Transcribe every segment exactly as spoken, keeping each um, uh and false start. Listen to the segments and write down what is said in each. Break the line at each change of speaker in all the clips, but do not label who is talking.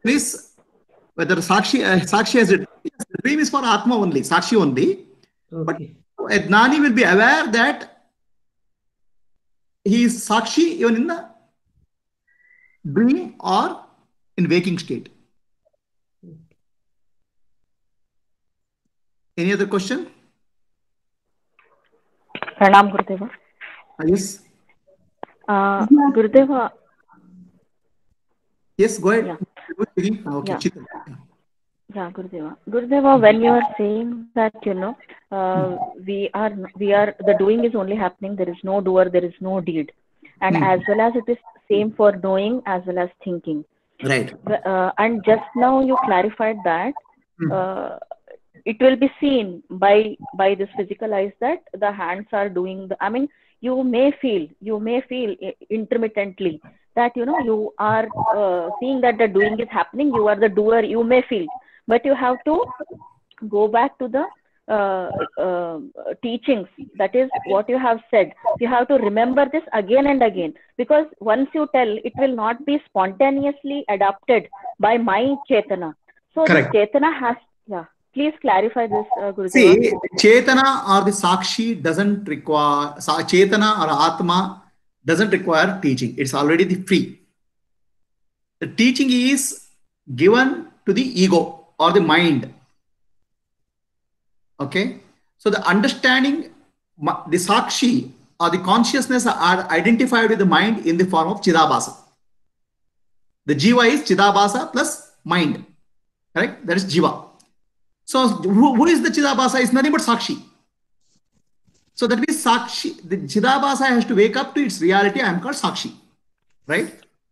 Please, whether Sakshi, uh, Sakshi has it, yes, the dream is for Atma only, Sakshi only.
Okay.
But a Gnani will be aware that he is Sakshi even in the dream or in waking state. Any other question?
Pranam Gurudeva.
Uh, yes.
Uh, Gurudeva.
Yes, go ahead.
Yeah.
Okay.
Yeah. Yeah, Gurudeva. Gurudeva, when you are saying that, you know, uh, we are we are the doing is only happening. There is no doer. There is no deed, and
Hmm.
as well as it is same for knowing as well as thinking.
Right.
Uh, and just now you clarified that uh, it will be seen by by this physical eyes that the hands are doing the. I mean, you may feel you may feel intermittently that you know you are uh, seeing that the doing is happening. You are the doer. You may feel, but you have to go back to the uh, uh, teachings. That is what you have said. You have to remember this again and again, because once you tell, it will not be spontaneously adopted by my Chetana. So
Correct.
this Chetana has, yeah. Please clarify this, uh, Gurudeva.
See, Chetana or the Sakshi doesn't require, Chetana or Atma doesn't require teaching. It's already the free. The teaching is given to the ego or the mind. Okay. So the understanding, the Sakshi or the consciousness are identified with the mind in the form of Chidabhasa. The Jiva is Chidabhasa plus mind. Correct? That is Jiva. So who, who is the Chidabhasa? Is nothing but Sakshi. So that means Sakshi, the Chidabhasa has to wake up to its reality. I am called Sakshi. Right?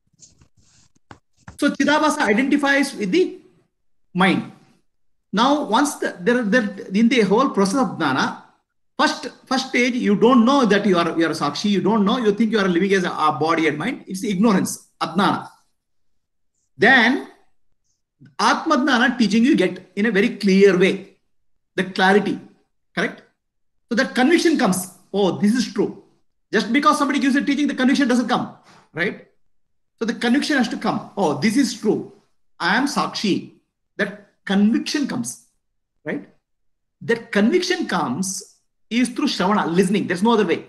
So Chidabhasa identifies with the mind. Now, once the, there, there, in the whole process of Jnana, first, first stage, you don't know that you are, you are a Sakshi. You don't know. You think you are living as a, a body and mind. It's the ignorance, Ajnana. Then, Atmadnana teaching you get in a very clear way. The clarity. Correct? So that conviction comes. Oh, this is true. Just because somebody gives a teaching, the conviction doesn't come. Right? So the conviction has to come. Oh, this is true. I am Sakshi. That conviction comes. Right? That conviction comes is through Shravana, listening. There's no other way.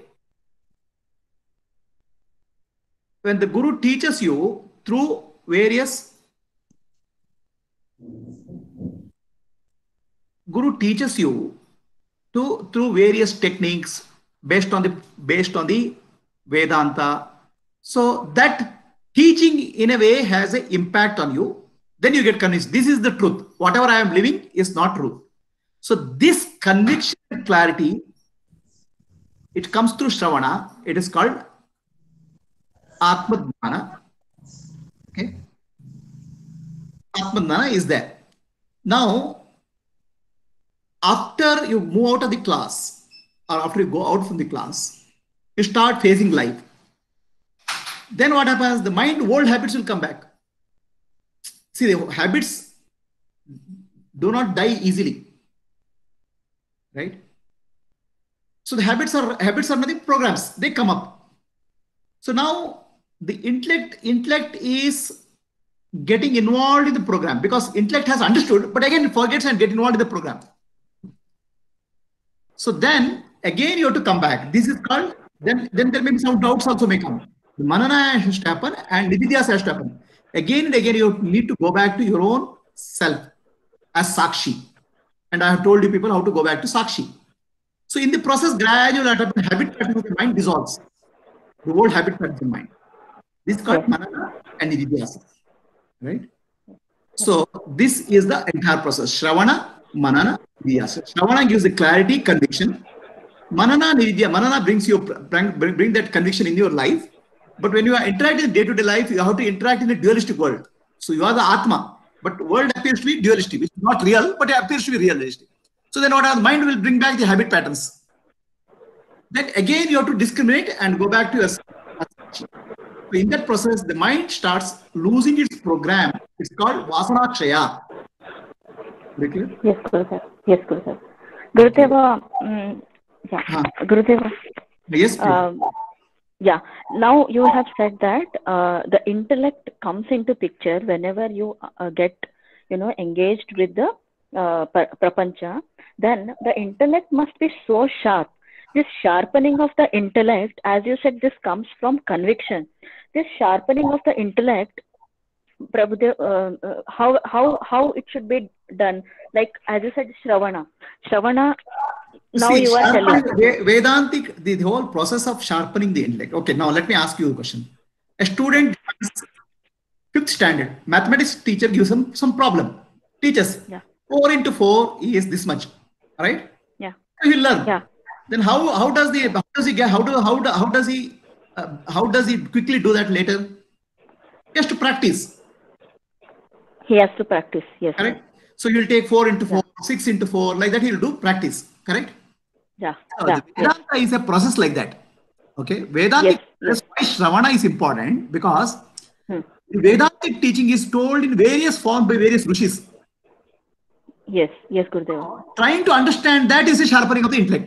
When the Guru teaches you through various Guru teaches you to through various techniques based on the based on the Vedanta. So that teaching in a way has an impact on you. Then you get convinced. This is the truth. Whatever I am living is not true. So this conviction and clarity, it comes through Shravana. It is called Atmadnana. Okay. Atmadnana is there. Now, after you move out of the class, or after you go out from the class, you start facing life. Then what happens? The mind, old habits will come back. See, the habits do not die easily. Right? So the habits are habits are nothing programs. They come up. So now the intellect, intellect is getting involved in the program because intellect has understood, but again it forgets and get involved in the program. So then again you have to come back. This is called, then, then there may be some doubts also may come. The manana has to happen and nididhyas has to happen. Again and again you need to go back to your own self as Sakshi. And I have told you people how to go back to Sakshi. So in the process, gradual habit pattern of the mind dissolves. The old habit pattern of the mind. This is called manana and nididhyasa. Right? So this is the entire process. Shravana, manana, nididhyasa. Shravana gives the clarity, conviction. Manana, nididhyasa. Manana brings you bring, bring that conviction in your life. But when you are interacting in day-to-day life, you have to interact in a dualistic world. So you are the Atma, but the world appears to be dualistic. It's not real, but it appears to be realistic. So then what our mind will bring back the habit patterns. Then again you have to discriminate and go back to your. So in that process, the mind starts losing its program. It's called Vasanakshaya.
Yes, Guru sir. Yes, Guru sir. Gurudeva, um, yeah, huh. Gurudeva.
Yes,
um, Yeah. Now you have said that uh, the intellect comes into picture whenever you uh, get, you know, engaged with the uh, prapancha. Then the intellect must be so sharp. This sharpening of the intellect, as you said, this comes from conviction. This sharpening of the intellect, Prabhudev, uh, uh, how how how it should be done? Like as you said, Shravana. Shravana. Now
See,
you are telling.
Vedantic, the, the whole process of sharpening the intellect. Okay, now let me ask you a question. A student, fifth standard, mathematics teacher gives him some problem. Teaches
Yeah.
four into four is this much, right?
Yeah.
He'll learn.
Yeah.
Then how how does the how does he get how do how do, how does he uh, how does he quickly do that later? He has to practice.
He has to practice. Yes.
Correct. So you'll take four into four, yeah. six into four, like that. He'll do practice. Correct.
Yeah.
So
yeah.
Vedanta yes. is a process like that. Okay. Vedantic. Yes. That's why Shravana is important, because hmm. the Vedantic teaching is told in various forms by various rishis.
Yes. Yes, Gurudeva.
Trying to understand that is a sharpening of the intellect.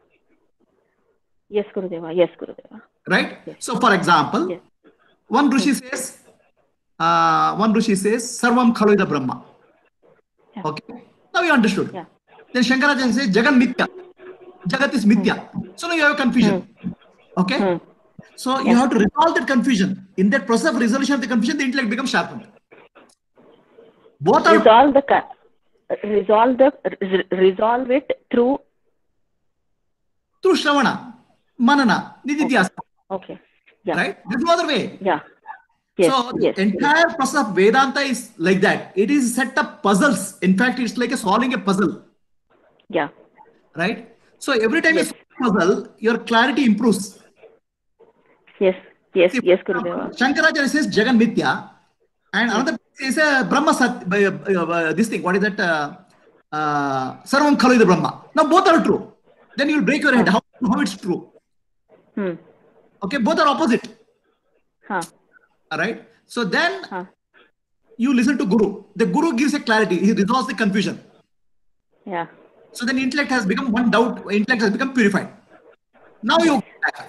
Yes, Gurudeva. Yes, Gurudeva.
Right. Yes. So, for example, yes. one rishi hmm. says, uh, one rishi says, Sarvam Khalu Brahma. Yeah. Okay. Now you understood. Yeah. Then Shankaracharya says, Jagan Mithya. Jagat is Mithya. Hmm. So now you have a confusion. Hmm. Okay. Hmm. So yeah. you have to resolve that confusion. In that process of resolution of the confusion, the intellect becomes sharpened. Both are
resolve the resolve the resolve it through
through Shravana, Manana, Nididhyasa.
Okay. okay. Yeah.
Right? There's no other way.
Yeah. Yes.
So
yes.
the entire
yes.
process of Vedanta is like that. It is set up puzzles. In fact, it's like a solving a puzzle.
Yeah.
Right? So every time
yes.
you solve a puzzle, your clarity improves.
Yes. Yes. See, yes, Gurudeva.
Shankaracharya says Jagan Mithya, and yes. another is a Brahma Sat. Uh, uh, this thing, what is that? Uh, uh, Sarvam Khalu Brahma. Now both are true. Then you'll break your head. Huh. How, how it's true?
Hmm.
Okay, both are opposite.
Huh.
All right. So then
huh.
you listen to Guru. The Guru gives a clarity. He resolves the confusion.
Yeah.
So then intellect has become one doubt. Intellect has become purified. Now you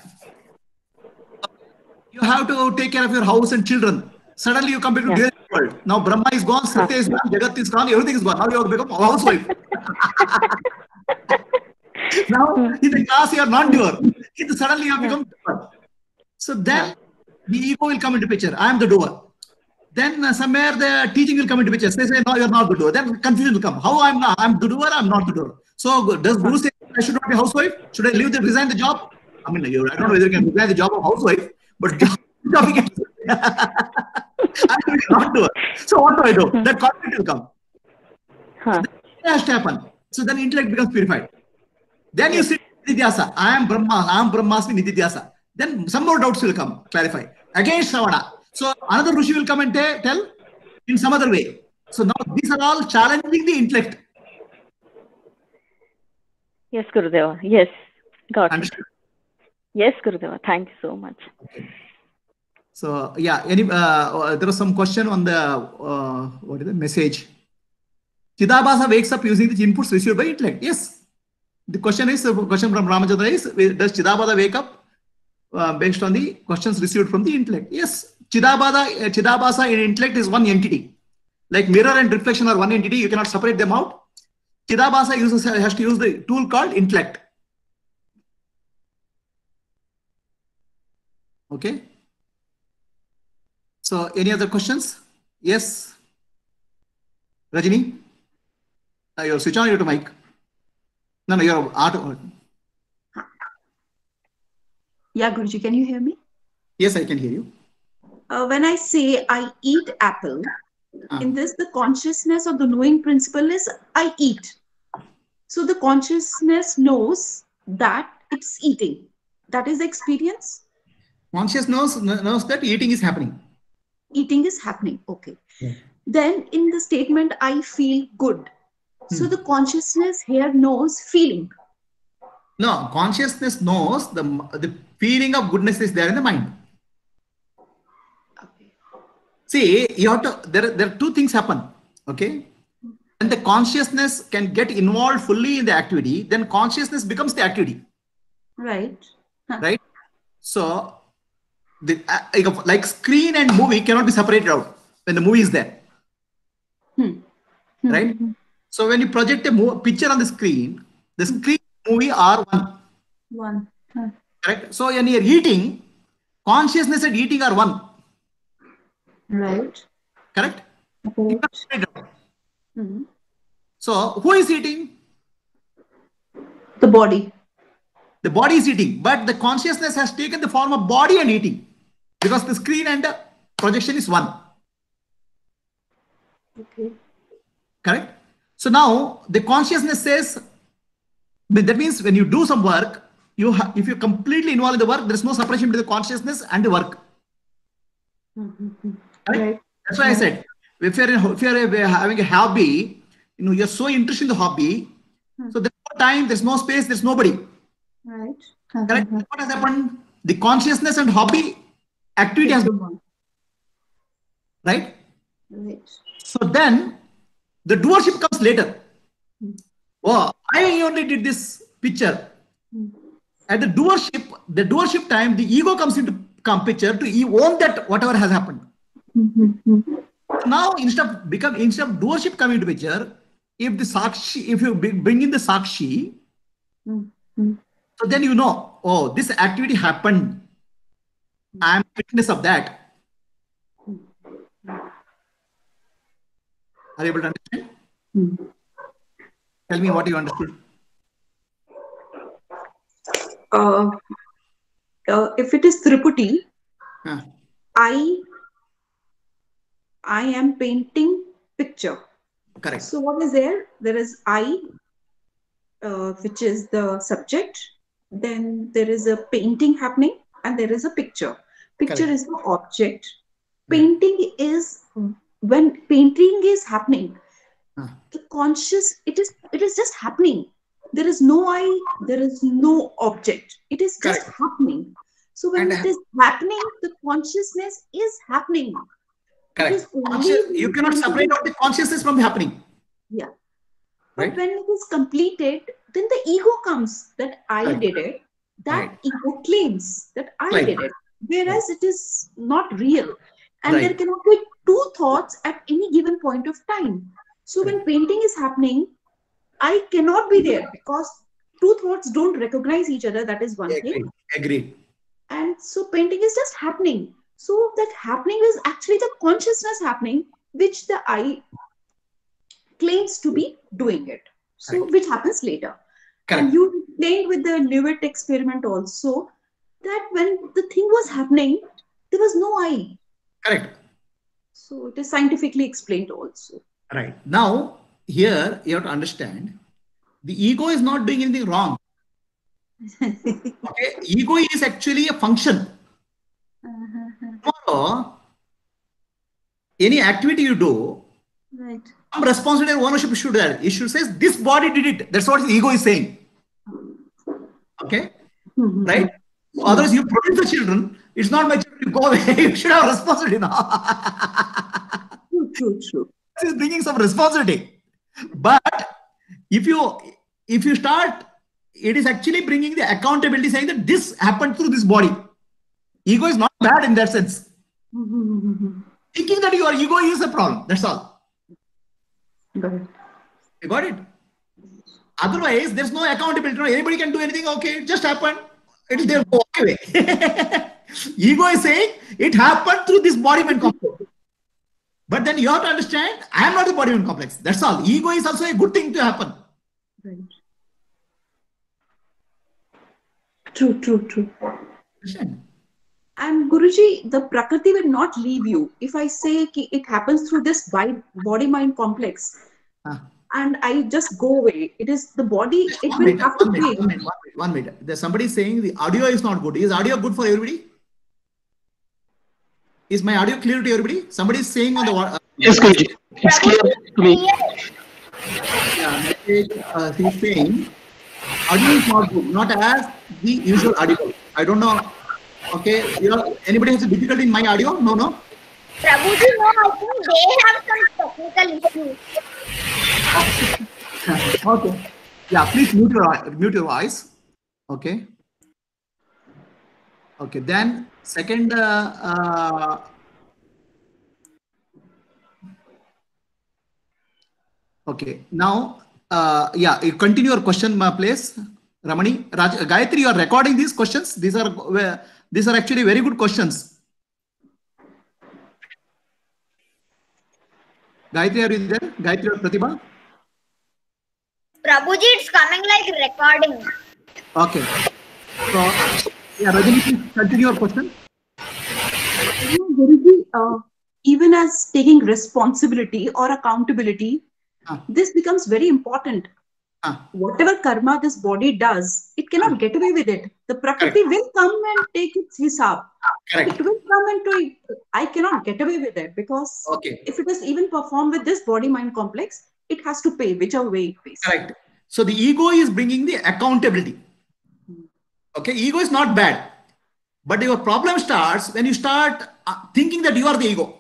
you have to take care of your house and children. Suddenly you come into yeah. the world. Now Brahma is gone, Satya is gone, Jagat is gone, everything is gone. Now you have to become a housewife. Now in the class you are non-doer. Suddenly you have yeah. become doer. So then yeah. the ego will come into picture. I am the doer. Then uh, somewhere the teaching will come into picture. They say, no, you are not the doer. Then confusion will come. How I am not? I am the doer, I am not the doer. So does Guru say I should not be a housewife? Should I leave the resign the job? I mean, I don't know whether you can resign the job of housewife, but job, job I am not doer. So what do I do? That conflict will come.
Huh.
So that has to happen. So then intellect becomes purified. Then you sit Nididhyasa. I am Brahma. I am Brahmasmi Nididhyasa. Then some more doubts will come. Clarify. Again Shravana. So another Rishi will come and tell in some other way. So now these are all challenging the intellect.
Yes, Gurudeva. Yes. Got
Understood.
it. Yes, Gurudeva. Thank you so much.
Okay. So yeah, any uh, there was some question on the uh, what is the message? Chidabhasa wakes up using the inputs received by intellect. Yes. The question is the question from Ramachandra is, does Chidabhasa wake up uh, based on the questions received from the intellect? Yes. Chidabhasa, uh, Chidabhasa in intellect is one entity. Like mirror and reflection are one entity. You cannot separate them out. Chidabhasa uses has to use the tool called intellect. Okay. So any other questions? Yes. Rajini? Uh, you're switch on your mic. No, no, you're auto.
Yeah, Guruji, can you hear me?
Yes, I can hear you.
Uh, when I say I eat apple, uh. in this the consciousness of the knowing principle is I eat. So the consciousness knows that it's eating. That is the experience.
Conscious knows, knows that eating is happening.
Eating is happening. Okay.
Yeah.
Then in the statement, I feel good. Hmm. So the consciousness here knows feeling.
No, consciousness knows the, the feeling of goodness is there in the mind.
Okay.
See, you have to, there, there are two things happen. Okay. When the consciousness can get involved fully in the activity, then consciousness becomes the activity.
Right.
Huh. Right. So the, uh, like screen and movie cannot be separated out when the movie is there.
Hmm. Hmm.
Right?
Hmm.
So when you project a mo- picture on the screen, the screen and movie are one.
One. Huh.
Correct? So when you're eating, consciousness and eating are one.
Right.
Correct? You
Correct.
can't separate it out.
Hmm.
So who is eating?
The body.
The body is eating, but the consciousness has taken the form of body and eating because the screen and the projection is one.
Okay.
Correct? So now the consciousness says, that means when you do some work, you ha- if you're completely involved in the work, there is no separation between the consciousness and the work.
Mm-hmm.
Correct?
Right.
That's why I said, if you're, in, if you're having a hobby, you know, you're so interested in the hobby,
Hmm.
so there's no time, there's no space, there's nobody.
Right.
Correct? What has happened? The consciousness and hobby activity has been, right?
Right.
So then the doership comes later.
Hmm.
Oh, I only did this picture.
Hmm.
At the doership, the doership time, the ego comes into come picture to e- own that whatever has happened.
Mm-hmm.
Now instead of become instead of doership coming into picture, if the sakshi, if you bring in the sakshi,
Mm-hmm.
so then you know, oh, this activity happened. I am witness of that. Are you able to understand?
Mm-hmm.
Tell me what you understood.
Uh, uh, if it is Tripudi,
Huh.
I I am painting picture.
Correct.
So what is there? There is I, uh, which is the subject. Then there is a painting happening, and there is a picture. Picture
Correct.
is the object. Painting is when painting is happening.
Huh.
The conscious, it is it is just happening. There is no I. There is no object. It is just
Correct.
happening. So when
And
it is happening, the consciousness is happening. It is
correct.
only
Conscious,
when
you cannot
painting
separate
is-
out the consciousness from happening.
yeah. But
Right?
when it is completed, then the ego comes that I
Right.
did it. That
Right.
ego claims that I
Right.
did it, whereas it is not real, and
Right.
there cannot be two thoughts at any given point of time. So when
Right.
painting is happening, I cannot be there because two thoughts don't recognize each other. That is one thing.
Agreed. Agreed.
And so painting is just happening. So that happening is actually the consciousness happening, which the I claims to be doing it. So
Correct.
which happens later.
Correct.
And you explained with the Lewitt experiment also that when the thing was happening, there was no I.
Correct.
So it is scientifically explained also.
Right. Now, here you have to understand the ego is not doing anything wrong. Okay. Ego is actually a function. Tomorrow, any activity you do,
Right.
some responsibility and ownership should do that. It should say, this body did it. That's what the ego is saying. Okay.
Mhm.
Right? Otherwise, you produce the children. It's not my children. You go away. You should have responsibility now.
True, true, true.
This is bringing some responsibility. But if you if you start, it is actually bringing the accountability, saying that this happened through this body. Ego is not bad in that sense.
Mhm.
Thinking that your ego is a problem. That's all.
Got it.
You got it? Otherwise, there's no accountability. No, anybody can do anything. Okay, it just happened. It is there. Go away. Ego is saying it happened through this body mind complex. But then you have to understand, I am not the body mind complex. That's all. Ego is also a good thing to happen.
Right. True, true, true.
Understand?
And Guruji, the Prakriti will not leave you. If I say ki it happens through this body mind complex,
Ah.
and I just go away, it is the body, it
One
will
minute,
have to
one minute,
change.
one minute, one minute, one minute. There's somebody saying the audio is not good. Is audio good for everybody? Is my audio clear to everybody? Somebody is saying on the uh,
Yes, Guruji. It's clear to me.
yeah, message, uh, he's saying audio is not good, not as the usual audio. I don't know. Okay, you know, anybody has a difficulty in my audio? No, no.
Prabhuji, no, I think they have some technical issues.
Okay. Yeah, please mute your mute your voice. Okay. Okay. Then second, uh, uh, okay. Now, uh, yeah, you continue your question, my place, Ramani. Raj, Gayatri, you are recording these questions. These are uh, these are actually very good questions. Gayatri, are you there? Gayatri or Pratibha?
Prabhuji, it's coming like recording.
Okay. So, yeah, Rajini, please continue your question.
Guruji, uh, even as taking responsibility or accountability,
Ah.
this becomes very important.
Ah.
Whatever karma this body does, it cannot
Ah.
get away with it. The Prakriti will come and take its hisab.
Correct.
It will come and do it. I cannot get away with it because
Okay.
if it is even performed with this body-mind complex, it has to pay whichever way it pays.
Correct. So the ego is bringing the accountability. Okay, ego is not bad, but your problem starts when you start uh, thinking that you are the ego.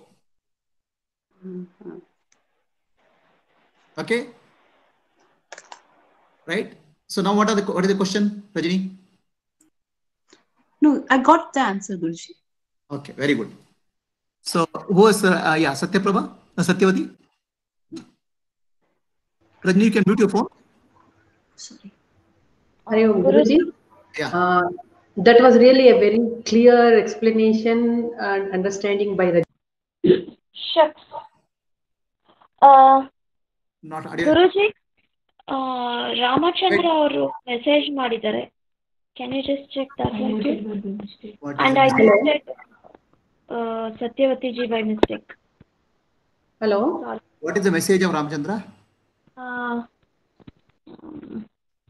Okay, right? So now what are the what is the question, Rajini?
No, I got the answer, Guruji.
Okay, very good. So who is uh, uh, yeah, Satyaprabha, uh, Satyavati? Rajini, you can mute your phone.
Sorry.
Hari Om, Guruji.
Yeah.
Uh, that was really a very clear explanation and understanding by Rajini.
Shucks. Uh,
Not audio.
ಗುರುಜಿ ರಾಮಚಂದ್ರ ಅವರು message ಮಾಡಿದ್ದಾರೆ. Can you just check that one please?
What is
And
the
I
message?
muted uh, Satyavati ji by mistake.
Hello.
Sorry.
What is the message of Ramchandra?
Uh, um,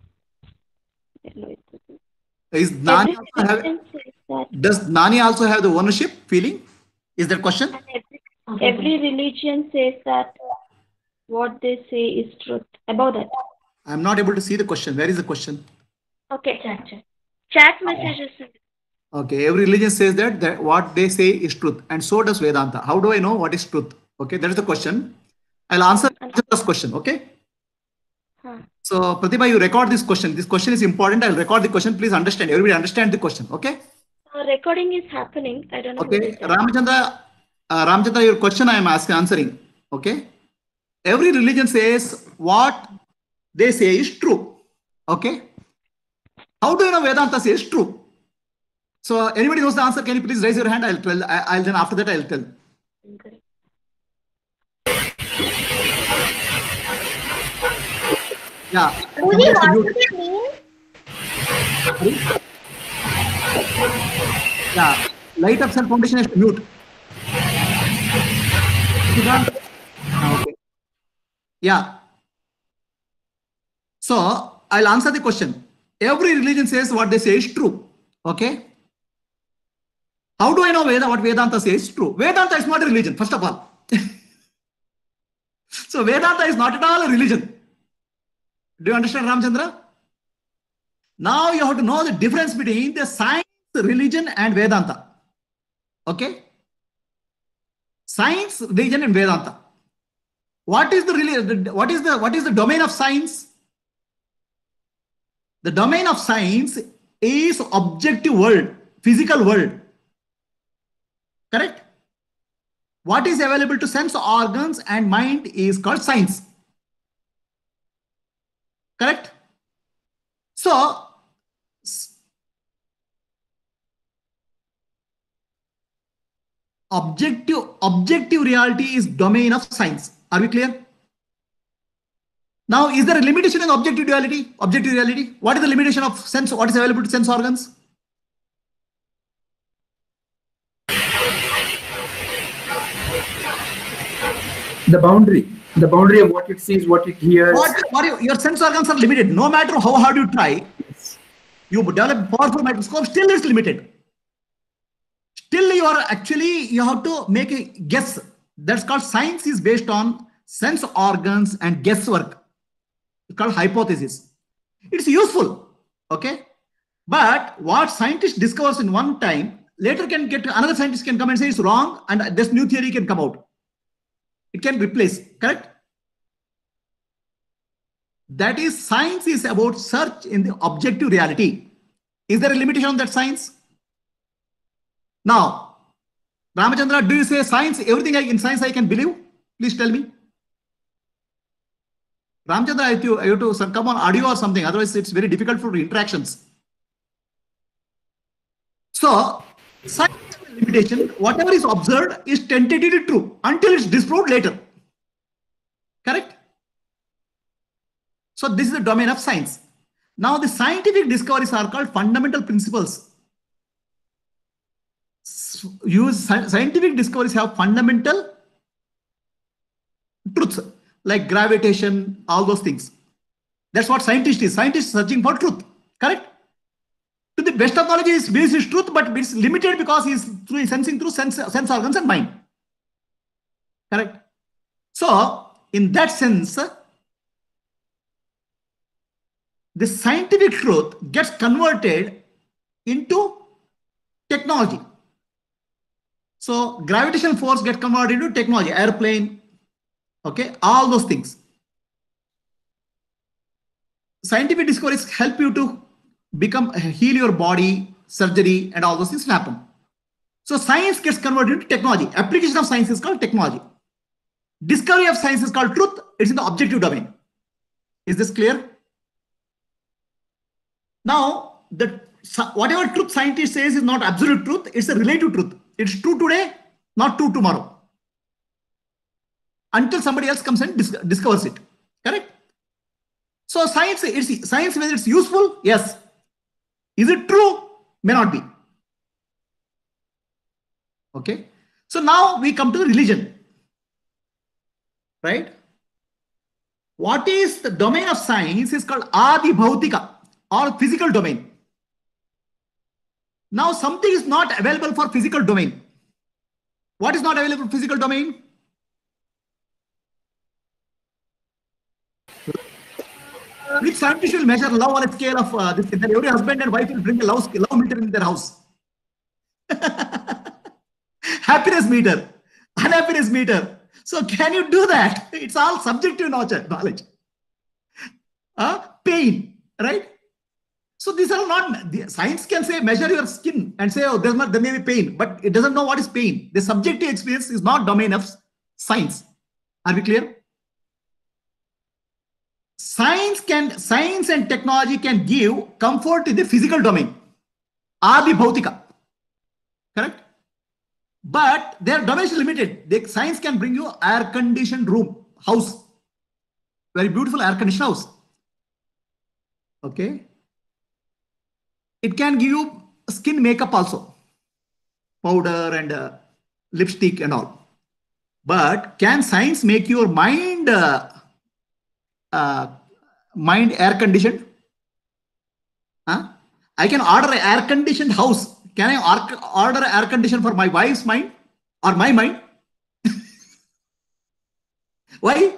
Is Nani
every
also have,
religion says that.
does Nani also have the ownership feeling? Is that question?
And every, every religion says that what they say is truth. About that.
I'm not able to see the question. Where is the question?
Okay, chat, chat. Chat messages.
Okay, every religion says that, that what they say is truth, and so does Vedanta. How do I know what is truth? Okay, that is the question. I'll answer this question. Okay.
Huh.
So Pratibha, you record this question. This question is important. I'll record the question. Please understand. Everybody understand the question. Okay.
Uh, recording is happening. I don't know.
Okay, Ramchandra, uh, Ramchandra, your question I am asking answering. Okay. Every religion says what they say is true. Okay. How do you know Vedanta says true? So anybody knows the answer? Can you please raise your hand? I'll tell. I, I'll then after that I'll tell. Yeah.
Guruji, what does it mean?
Yeah. Light up Sun Foundation has to mute. Okay. Yeah. So I'll answer the question. Every religion says what they say is true. Okay. How do I know Veda, what Vedanta says is true? Vedanta is not a religion, first of all. So Vedanta is not at all a religion. Do you understand, Ramchandra? Now you have to know the difference between the science, religion, and Vedanta. Okay? Science, religion, and Vedanta. What is the what is the what is the domain of science? The domain of science is objective world, physical world. Correct? What is available to sense organs and mind is called science. Correct? So, objective objective reality is domain of science. Are we clear? Now, is there a limitation in objective reality? Objective reality. What is the limitation of sense? What is available to sense organs?
The boundary, the boundary of what it sees, what it hears.
What, what you, your sense organs are limited. No matter how hard you try,
Yes.
you develop powerful microscope, still it's limited. Still you are actually, you have to make a guess. That's called science is based on sense organs and guesswork. It's called hypothesis. It's useful, okay? But what scientist discovers in one time, later can get, another scientist can come and say it's wrong and this new theory can come out. It can replace, correct? That is, science is about search in the objective reality. Is there a limitation on that science? Now, Ramachandra, do you say science, everything I, in science I can believe? Please tell me. Ramachandra, I have to, I have to come on audio or something, otherwise it's very difficult for interactions. So, scientific limitation, whatever is observed is tentatively true until it's disproved later. Correct? So, this is the domain of science. Now, the scientific discoveries are called fundamental principles. Use scientific discoveries have fundamental truths like gravitation, all those things. That's what scientist is. Scientist is searching for truth. Correct? To the best of knowledge, he believes is truth, but it's limited because he's through sensing through sense, sense organs and mind. Correct? So, in that sense, the scientific truth gets converted into technology. So, gravitational force gets converted into technology, airplane, okay, all those things. Scientific discoveries help you to become, heal your body, surgery, and all those things happen. So, science gets converted into technology. Application of science is called technology. Discovery of science is called truth. It's in the objective domain. Is this clear? Now, the whatever truth scientist says is not absolute truth. It's a relative truth. It's true today, not true tomorrow. Until somebody else comes and dis discovers it. Correct? So science, it's science whether it's useful, yes. Is it true? May not be. Okay. So now we come to the religion. Right? What is the domain of science is called Adi Bhautika or physical domain. Now something is not available for physical domain. What is not available for physical domain? Which scientist will measure love on a scale of uh, this? Then every husband and wife will bring a love, love meter in their house. Happiness meter, unhappiness meter. So can you do that? It's all subjective knowledge. Uh, pain, right? So these are not, the science can say measure your skin and say, oh, there's not, there may be pain, but it doesn't know what is pain. The subjective experience is not domain of science. Are we clear? Science can, science and technology can give comfort in the physical domain. Adi Bhautika. Correct? But their domain is limited. The science can bring you air-conditioned room, house. Very beautiful air-conditioned house. Okay. It can give you skin makeup also. Powder and uh, lipstick and all. But can science make your mind uh, uh, mind air-conditioned? Huh? I can order an air-conditioned house. Can I order air condition for my wife's mind or my mind? Why?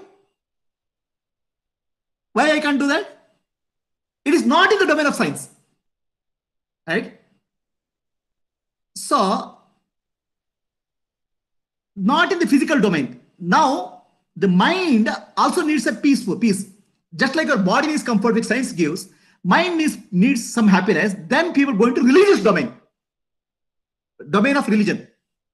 Why I can't do that? It is not in the domain of science. Right? So, not in the physical domain. Now, the mind also needs a peaceful peace. Just like your body needs comfort, which science gives, mind needs, needs some happiness. Then people go into religious domain. Domain of religion.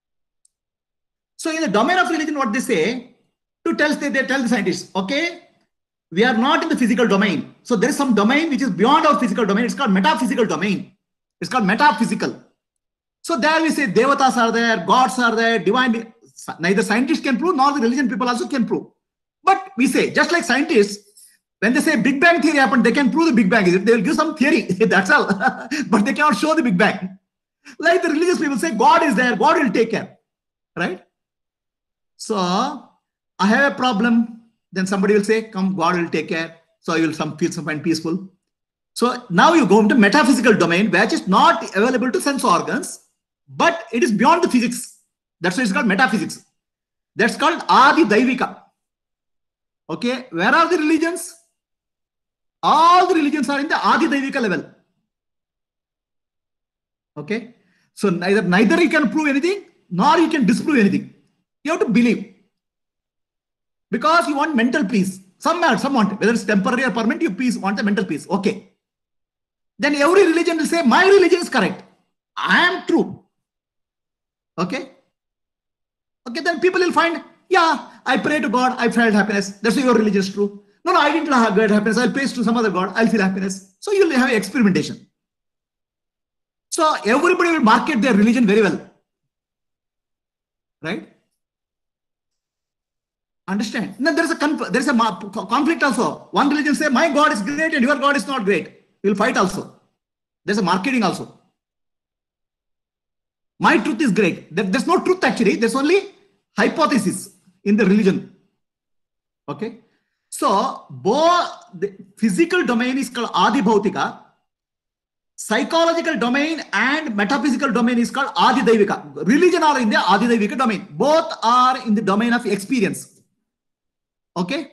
So in the domain of religion, what they say, to tell they, they tell the scientists, okay, we are not in the physical domain. So there is some domain which is beyond our physical domain. It's called metaphysical domain. It's called metaphysical. So there we say devatas are there, gods are there, divine. Neither scientists can prove nor the religion people also can prove. But we say, just like scientists, when they say Big Bang theory happened, they can prove the Big Bang. They will give some theory. That's all. But they cannot show the Big Bang. Like the religious people say, God is there, God will take care. Right? So, I have a problem. Then somebody will say, come, God will take care. So, you will some, feel some peaceful. So, now you go into metaphysical domain, which is not available to sense organs, but it is beyond the physics. That's why it's called metaphysics. That's called Adi Daivika. Okay, where are the religions? All the religions are in the Adi Daivika level. Okay. So neither, neither you can prove anything, nor you can disprove anything. You have to believe. Because you want mental peace. Some, some want, whether it's temporary or permanent, you peace, want the mental peace. Okay. Then every religion will say, my religion is correct. I am true. Okay. Okay, then people will find, yeah, I pray to God, I felt happiness. That's why your religion is true. No, no, I didn't have good happiness. I'll pray to some other God, I'll feel happiness. So you'll have experimentation. So everybody will market their religion very well. Right? Understand? Now there is a there is a conflict also. One religion say my God is great and your God is not great. You will fight also. There's a marketing also. My truth is great. There, there's no truth actually. There's only hypothesis in the religion. Okay. So both the physical domain is called Adi Bhautika. Psychological domain and metaphysical domain is called Adi Daivika. Religion are in the Adi Daivika domain. Both are in the domain of experience. Okay.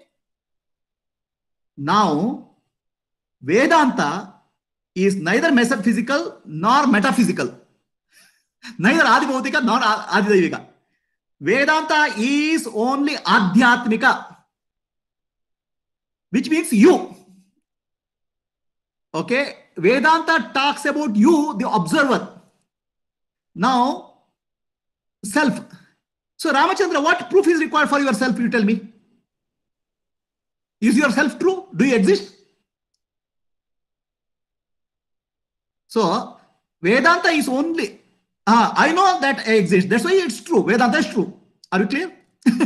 Now, Vedanta is neither metaphysical nor metaphysical. Neither Adi Bhautika nor Adi Daivika. Vedanta is only Adhyatmika, which means you. Okay. Vedanta talks about you, the observer. Now, self. So, Ramachandra, what proof is required for yourself? You tell me. Is yourself true? Do you exist? So, Vedanta is only, uh, I know that I exist. That's why it's true. Vedanta is true. Are you clear?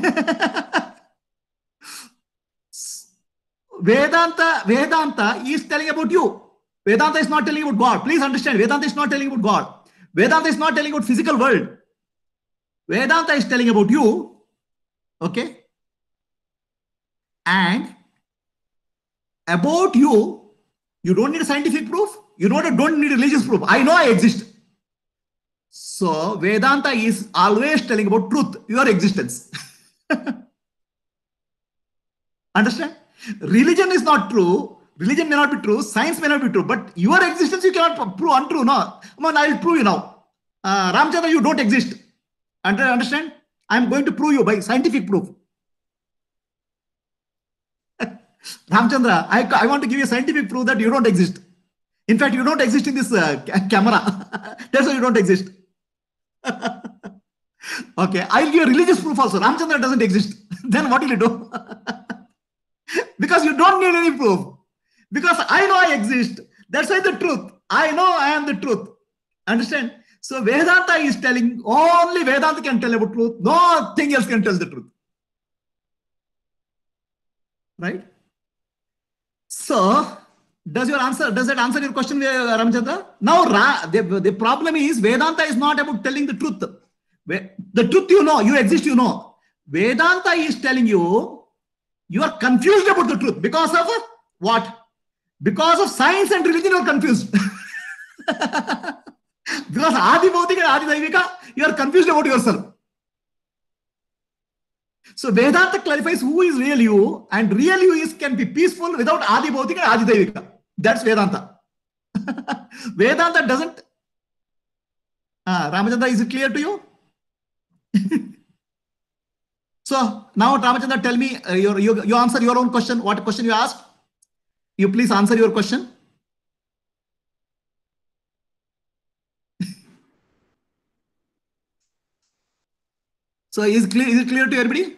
Vedanta, Vedanta is telling about you. Vedanta is not telling about God. Please understand, Vedanta is not telling about God. Vedanta is not telling about physical world. Vedanta is telling about you. Okay. And about you, you don't need a scientific proof. You don't, don't need religious proof. I know I exist. So Vedanta is always telling about truth, your existence. Understand? Religion is not true. Religion may not be true. Science may not be true. But your existence you cannot prove untrue. No. Come on, I will prove you now. Uh, Ramchandra, you don't exist. Understand? I am going to prove you by scientific proof. Ramchandra, I, I want to give you a scientific proof that you don't exist. In fact, you don't exist in this uh, camera. That's why you don't exist. Okay, I'll give you a religious proof also. Ramchandra doesn't exist. Then what will you do? Because you don't need any proof. Because I know I exist. That's why the truth. I know I am the truth. Understand? So Vedanta is telling, only Vedanta can tell about truth. Nothing else can tell the truth. Right? So, does your answer, does that answer your question, Ramchandra? Now, Ra, the, the problem is Vedanta is not about telling the truth. The truth you know, you exist, you know. Vedanta is telling you, you are confused about the truth. Because of what? Because of science and religion, you are confused. Because Adi Bhautika and Adi Daivika, you are confused about yourself. So Vedanta clarifies who is real you, and real you is can be peaceful without Adi Bhautika and Adi Daivika. That's Vedanta. Vedanta doesn't. Uh, Ramachandra, is it clear to you? So now Ramachandra, tell me, uh, your, you, you answer your own question. What question you asked? You please answer your question. So is, clear, is it clear to everybody?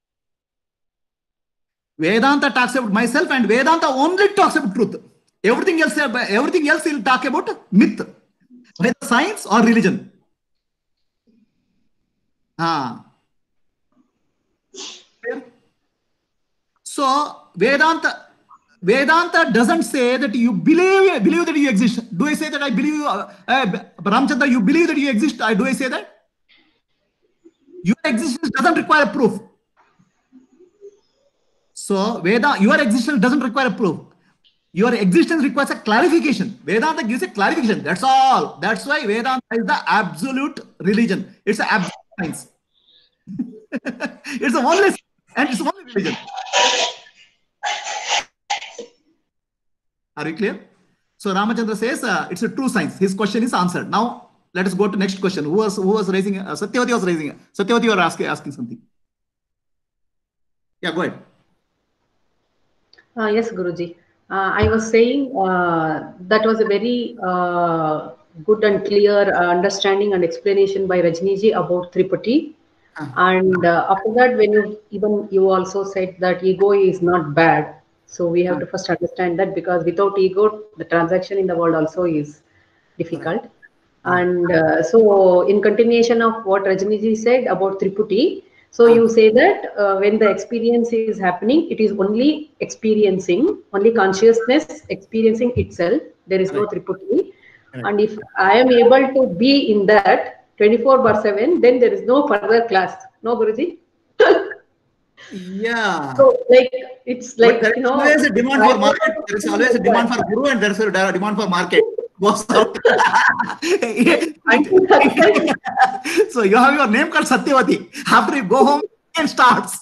Vedanta talks about myself and Vedanta only talks about truth. Everything else, everything else will talk about myth, whether science or religion. Ah. So Vedanta, Vedanta doesn't say that you believe, believe that you exist. Do I say that I believe, uh, uh, Ramchandra, you believe that you exist? I, do I say that? Your existence doesn't require proof. So Veda, your existence doesn't require a proof. Your existence requires a clarification. Vedanta gives a clarification. That's all. That's why Vedanta is the absolute religion. It's an absolute science. It's the only, and it's the only religion. Are you clear? So Ramachandra says uh, it's a true science. His question is answered. Now let us go to next question. Who was who was raising? Uh, Satyavati was raising. Satyavati, you are asking asking something. Yeah, go ahead.
Uh, yes, Guruji. Uh, I was saying uh, that was a very uh, good and clear uh, understanding and explanation by Rajniji about Tripati. And uh, after that, when you even you also said that ego is not bad. So we have to first understand that, because without ego, the transaction in the world also is difficult. And uh, so, in continuation of what Rajniji said about Triputi, so you say that uh, when the experience is happening, it is only experiencing, only consciousness experiencing itself. There is no Triputi. And if I am able to be in that twenty-four bar seven, then there is no further class. No, Guruji?
Yeah.
So, like, it's like,
But there
you
is
know,
always a demand for market. There is always a demand for guru, and there is a demand for market. Goes out. So you have your name called Satyavati. After you go home, it starts.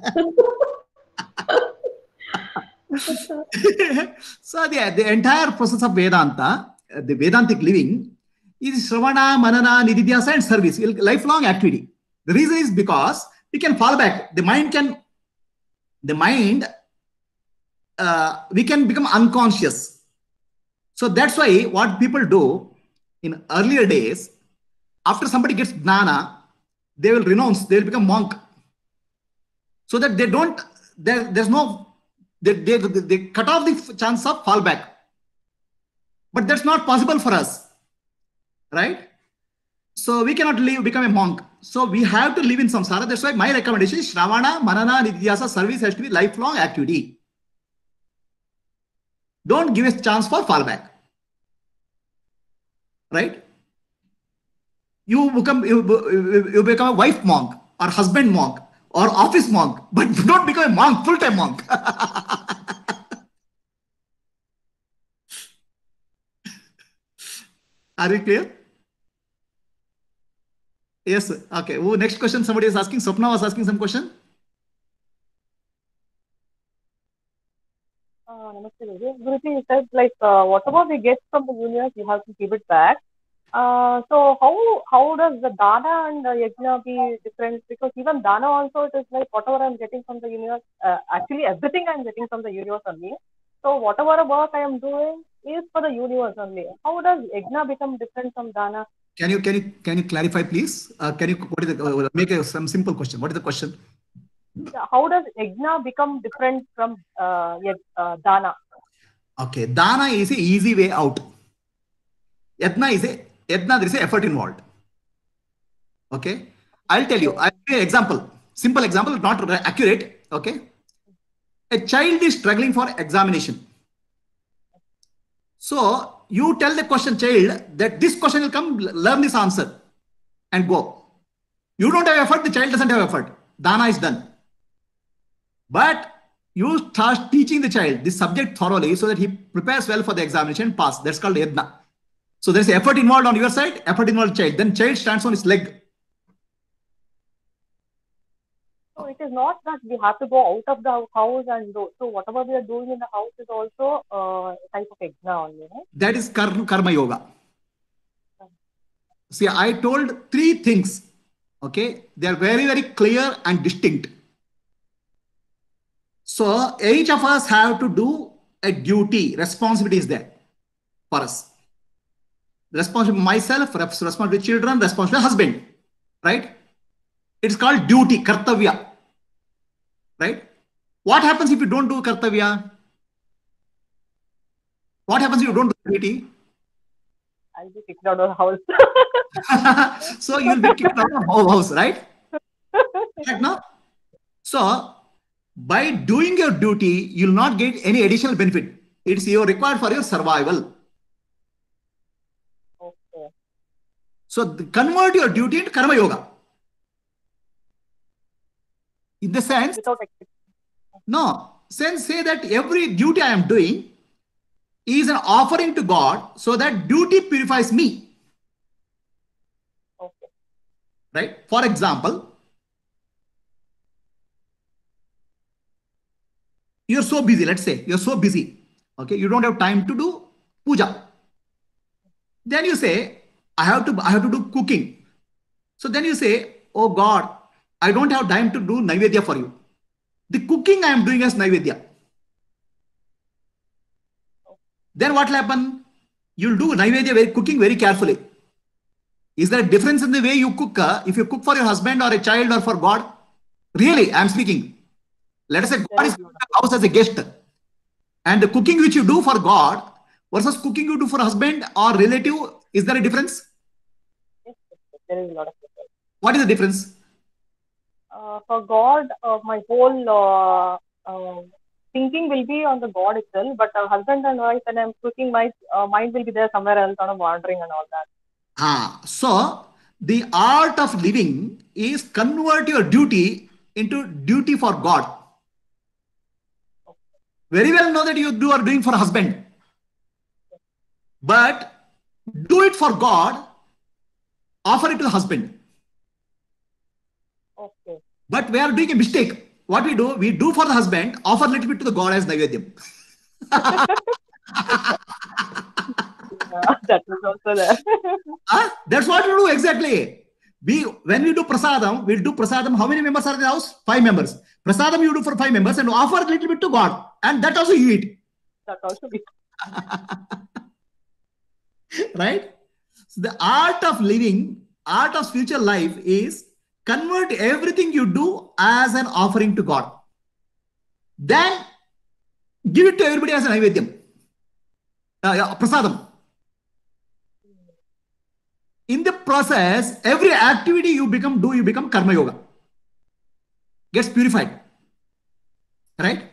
So the, the entire process of Vedanta, the Vedantic living, is Shravana, Manana, Nididhyasa, and service, lifelong activity. The reason is because we can fall back. The mind can, the mind, uh, we can become unconscious. So that's why what people do in earlier days, after somebody gets jnana, they will renounce, they will become monk. So that they don't, there, there's no, they, they, they cut off the chance of fallback. But that's not possible for us, right? So we cannot live, become a monk. So we have to live in samsara. That's why my recommendation is Shravana, Manana, Nididhyasa service has to be lifelong activity. Don't give a chance for fallback, right? You become, you, you become a wife monk or husband monk or office monk, but don't become a monk, full-time monk. Are we clear? Yes. Okay. Oh, next question. Somebody is asking. Swapna was asking some question.
Uh, Namaste, Guruji. Guruji, you said like uh, whatever we get from the universe, you have to give it back. Uh, so how how does the dana and the yajna be different? Because even dana also, it is like whatever I'm getting from the universe. Uh, actually, everything I'm getting from the universe only. So whatever work I am doing is for the universe only. How does yajna become different from dana?
Can you can you can you clarify, please? Uh, can you what is the, uh, make a, some simple question? What is the question?
How does yajna become different from uh, uh, dana?
Okay, dana is a easy way out. Yajna is a yajna. There is a effort involved. Okay, I'll tell you. I'll give you an example. Simple example, not accurate. Okay, a child is struggling for examination. So you tell the question child that this question will come, learn this answer and go. You don't have effort, the child doesn't have effort. Dana is done. But you start teaching the child this subject thoroughly so that he prepares well for the examination, pass. That's called yajna. So there's effort involved on your side, effort involved child. Then child stands on his leg.
So it is not that we have to go out of the house and do. So whatever we are doing in the house is also uh, a type of yajna only, right?
That is karma, karma yoga. See, I told three things. Okay, they are very, very clear and distinct. So each of us have to do a duty, responsibility is there for us. Responsible myself, responsible children, responsible husband, right? It's called duty, kartavya, right? What happens if you don't do kartavya? What happens if you don't do duty?
I'll be kicked out of the house.
So you'll be kicked out of the house, right? Right now? So by doing your duty, you'll not get any additional benefit. It's your required for your survival.
Okay.
So convert your duty into karma yoga. In the sense, no, sense say that every duty I am doing is an offering to God so that duty purifies me.
Okay.
Right? For example, you're so busy, let's say, you're so busy. Okay, you don't have time to do puja. Then you say, I have to, I have to do cooking. So then you say, oh God, I don't have time to do Naivedya for you. The cooking I am doing as Naivedya. Then what will happen? you'll do Naivedya very, cooking very carefully. Is there a difference in the way you cook? Uh, if you cook for your husband or a child or for God? Really, I'm speaking. Let us say God is in the house as a guest. And the cooking which you do for God versus cooking you do for husband or relative, is there a difference?
Yes, there is a lot of difference.
What is the difference?
Uh, for God, uh, my whole uh, uh, thinking will be on the God itself, but uh, husband and wife, when I'm cooking, my uh, mind will be there somewhere else on a wandering and all that.
Ah, so the art of living is convert your duty into duty for God. Very well know that you do are doing for husband, but do it for God, offer it to the husband.
Okay.
But we are doing a mistake. What we do, we do for the husband, offer a little bit to the God as Naivedyam.
Yeah, that is also there.
Huh? That's what we do exactly. We when we do prasadam, we'll do prasadam. How many members are in the house? Five members. Prasadam you do for five members and offer a little bit to God, and that also you eat.
That also be.
Right? So the art of living, art of spiritual life is convert everything you do as an offering to God. Then give it to everybody as an Naivedyam. Uh, yeah, prasadam. In the process, every activity you become, do you become karma yoga. Gets purified. Right?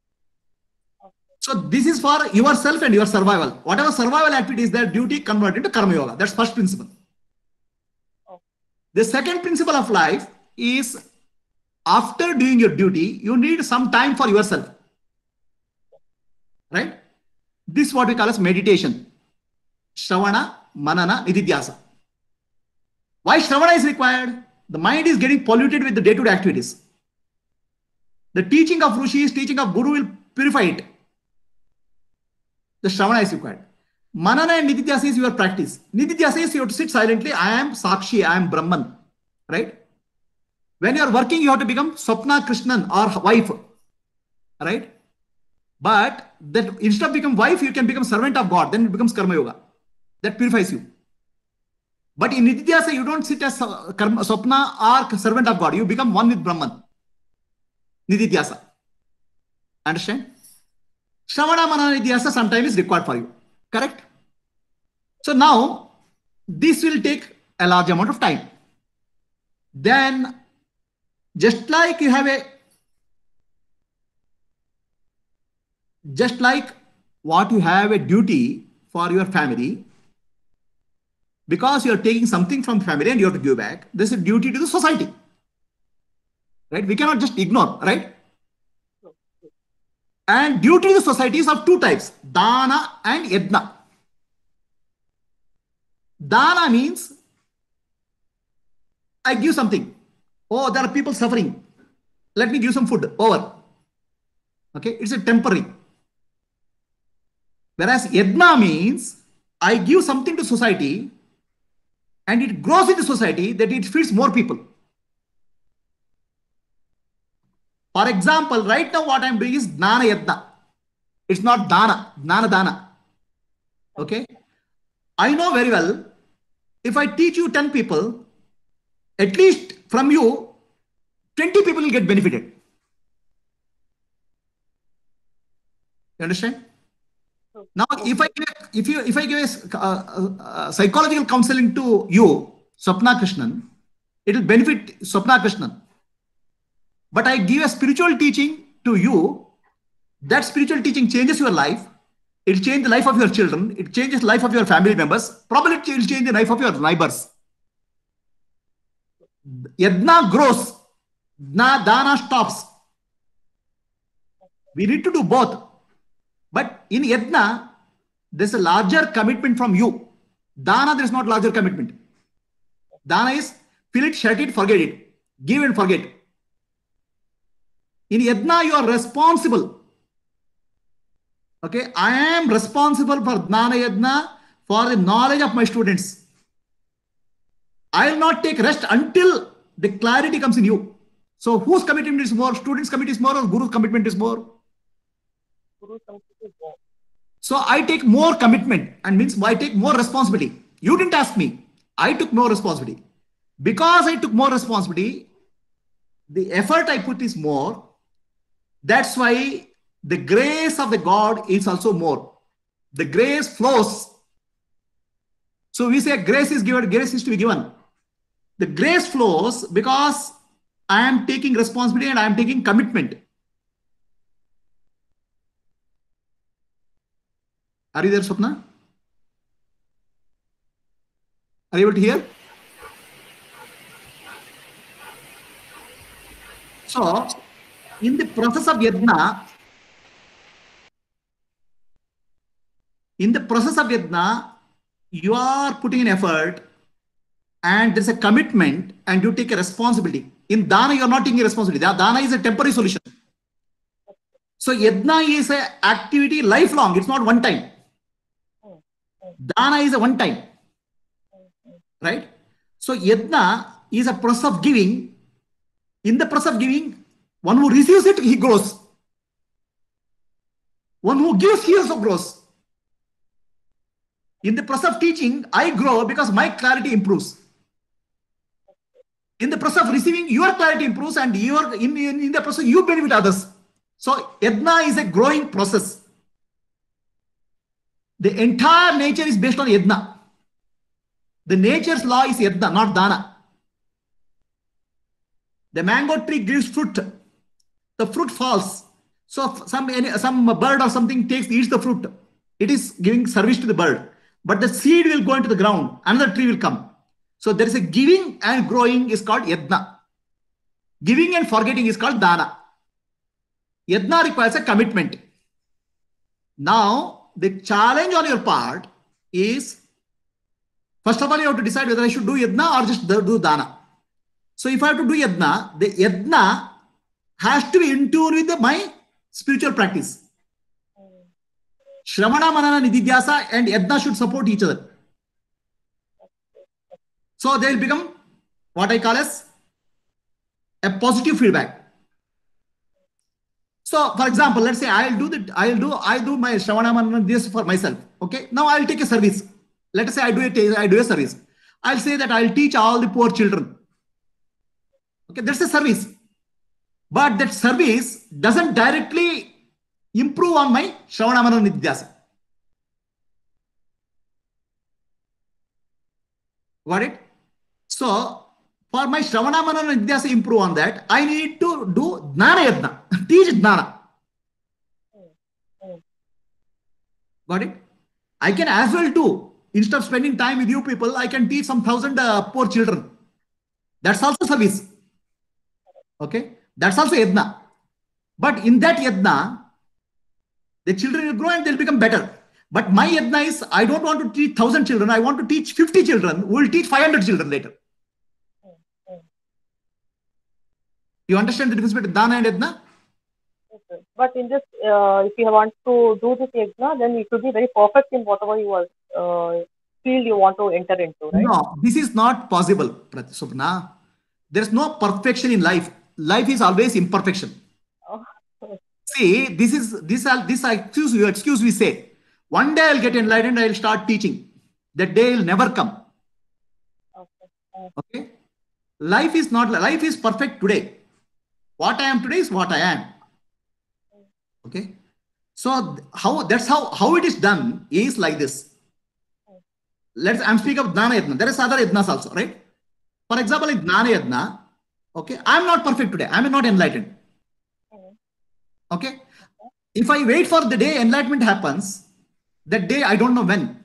So this is for yourself and your survival. Whatever survival activity is there, duty convert into karma yoga. That's first principle. The second principle of life is after doing your duty, you need some time for yourself. Right? This is what we call as meditation. Shravana, Manana, Nididhyasa. Why Shravana is required? The mind is getting polluted with the day-to-day activities. The teaching of Rishis, teaching of Guru will purify it. The Shravana is required. Manana and Nididhyasa is your practice. Nididhyasa is you have to sit silently. I am Sakshi, I am Brahman. Right? When you are working, you have to become Swapna Krishnan or wife. Right? But that instead of becoming wife, you can become servant of God. Then it becomes Karma Yoga. That purifies you. But in Nididhyasa, you don't sit as karma, Swapna or servant of God. You become one with Brahman. Nididhyasa. Understand? Shravana, Manana, Nididhyasa sometimes is required for you. Correct? So now, this will take a large amount of time. Then, just like you have a, just like what you have a duty for your family, because you are taking something from family and you have to give back, this is a duty to the society. Right? We cannot just ignore, right? And duty to the society is of two types, Dana and Yajna. Dana means I give something. Oh, there are people suffering. Let me give some food. Over. Okay, it's a temporary. Whereas Yajna means I give something to society and it grows in the society that it feeds more people. For example, right now what I'm doing is Dana Yajna. It's not Dana, Dana Dana. Okay. I know very well, if I teach you ten people, at least from you, twenty people will get benefited. You understand? Now, if I give, if you if I give a uh, uh, psychological counseling to you, Swapna Krishnan, it will benefit Swapna Krishnan. But I give a spiritual teaching to you, that spiritual teaching changes your life. It will change the life of your children. It changes the life of your family members. Probably it will change the life of your neighbors. Yajna grows. Dana, dana stops. We need to do both. But in Yajna, there's a larger commitment from you. Dana, there's not larger commitment. Dana is fill it, shut it, forget it. Give and forget. In Yajna, you are responsible. Okay, I am responsible for Dana Yajna for the knowledge of my students. I will not take rest until the clarity comes in you. So whose commitment is more? Students' commitment is more or Guru's commitment is more?
Guru's commitment is more.
So I take more commitment, and means I take more responsibility. You didn't ask me. I took more responsibility. Because I took more responsibility, the effort I put is more. That's why the grace of the God is also more. The grace flows. So we say grace is given, grace is to be given. The grace flows because I am taking responsibility and I am taking commitment. Are you there, Swapna? Are you able to hear? So, in the process of yajna, in the process of yajna, you are putting an effort and there's a commitment and you take a responsibility. In dana, you are not taking a responsibility. Dana is a temporary solution. So, yajna is an activity lifelong. It's not one time. Dana is a one time. Right? So, yajna is a process of giving. In the process of giving, one who receives it, he grows. One who gives, he also grows. In the process of teaching, I grow because my clarity improves. In the process of receiving, your clarity improves, and your in, in, in the process, you benefit others. So, yajna is a growing process. The entire nature is based on yajna. The nature's law is yajna, not dana. The mango tree gives fruit. The fruit falls. So some, some bird or something takes, eats the fruit. It is giving service to the bird. But the seed will go into the ground. Another tree will come. So there is a giving and growing is called yajna. Giving and forgetting is called dana. Yajna requires a commitment. Now, the challenge on your part is, first of all, you have to decide whether I should do yajna or just do dana. So if I have to do yajna, the yajna has to be in tune with the, my spiritual practice. Shravana, Manana, Nididhyasa and yajna should support each other. So they will become what I call as a positive feedback. So for example, let's say I'll do the, I'll do, I do my Shravana, Manana, this for myself. Okay. Now I'll take a service. Let us say I do a, I do a service. I'll say that I'll teach all the poor children. Okay, that's a service. But that service doesn't directly improve on my Shravana Manana Nididhyasa. Got it? So, for my Shravana Manana Nididhyasa improve on that, I need to do Jnana Yajna, teach Jnana. Got it? I can as well do, instead of spending time with you people, I can teach some thousand uh, poor children. That's also service. Okay, that's also yajna. But in that yajna, the children will grow and they'll become better. But my yajna is, I don't want to teach thousand children. I want to teach fifty children who will teach five hundred children later. You understand the difference between dana and yajna?
Okay. But in this, uh, if you want to do this yajna, then you should be very perfect in whatever you are, uh, field you want to enter into, right? No,
this is not possible, Swapna. There is no perfection in life. Life is always imperfection.
Oh, okay.
See, this is this. This I excuse you. Excuse we say. One day I'll get enlightened. I'll start teaching. That day will never come.
Okay.
Okay. Life is not. Life is perfect today. What I am today is what I am. Okay. So how that's how how it is done is like this. Let's. I'm speaking of Jnana Yajna. There is other yajnas also, right? For example, in Jnana Yajna. Okay, I'm not perfect today. I'm not enlightened. Okay. If I wait for the day enlightenment happens, that day I don't know when.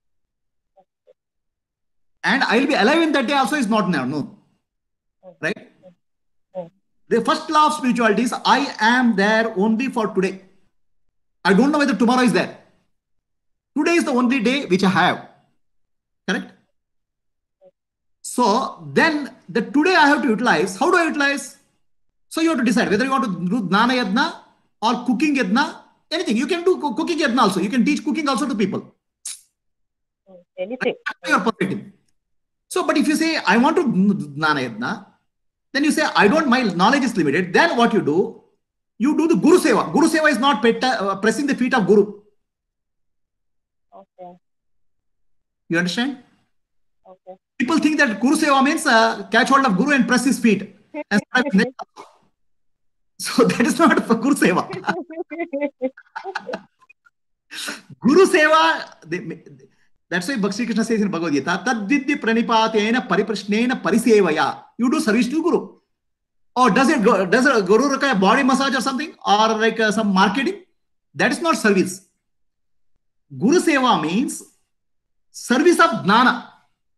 And I'll be alive in that day also is not known. Right? The first law of spirituality is I am there only for today. I don't know whether tomorrow is there. Today is the only day which I have. Correct? So then the today I have to utilize. How do I utilize? So you have to decide whether you want to do Jnana Yajna or cooking Yajna. Anything. You can do cooking Yajna also. You can teach cooking also to people.
Anything.
You are perfect. So, but if you say, I want to do Jnana Yajna, then you say, I don't, my knowledge is limited. Then what you do? You do the Guru Seva. Guru Seva is not petta, uh, pressing the feet of Guru.
Okay.
You understand?
Okay.
People think that Guru Seva means uh, catch hold of Guru and press his feet. And so that is not for Guru Seva. Guru Seva, they, that's why Bhakti Krishna says in Bhagavad Gita, Tadvidya pranipatena pariprashnena parisevaya. You do service to Guru. Or does it go, does a Guru require body massage or something? Or like uh, some marketing? That is not service. Guru Seva means service of Jnana.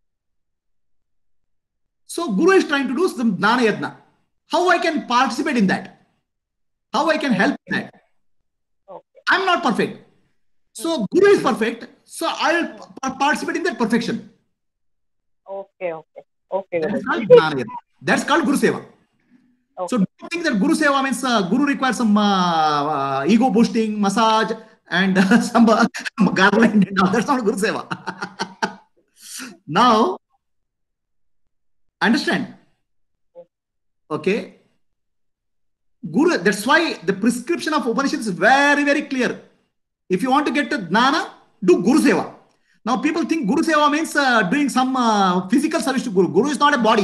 So Guru is trying to do some Jnana Yajna. How I can participate in that? How I can help in that?
Okay.
I'm not perfect. So Guru is perfect. So I'll participate in that perfection.
Okay, okay. Okay.
That is called Jnana Yajna. That's called Guru Seva.
Okay.
So do you think that Guru Seva means uh, Guru requires some uh, uh, ego boosting, massage, and uh, some uh, garland and all? That's not Guru Seva. Now, understand? Okay. Guru, that's why the prescription of Upanishad is very, very clear. If you want to get to Jnana, do Guru Seva. Now, people think Guru Seva means uh, doing some uh, physical service to Guru. Guru is not a body.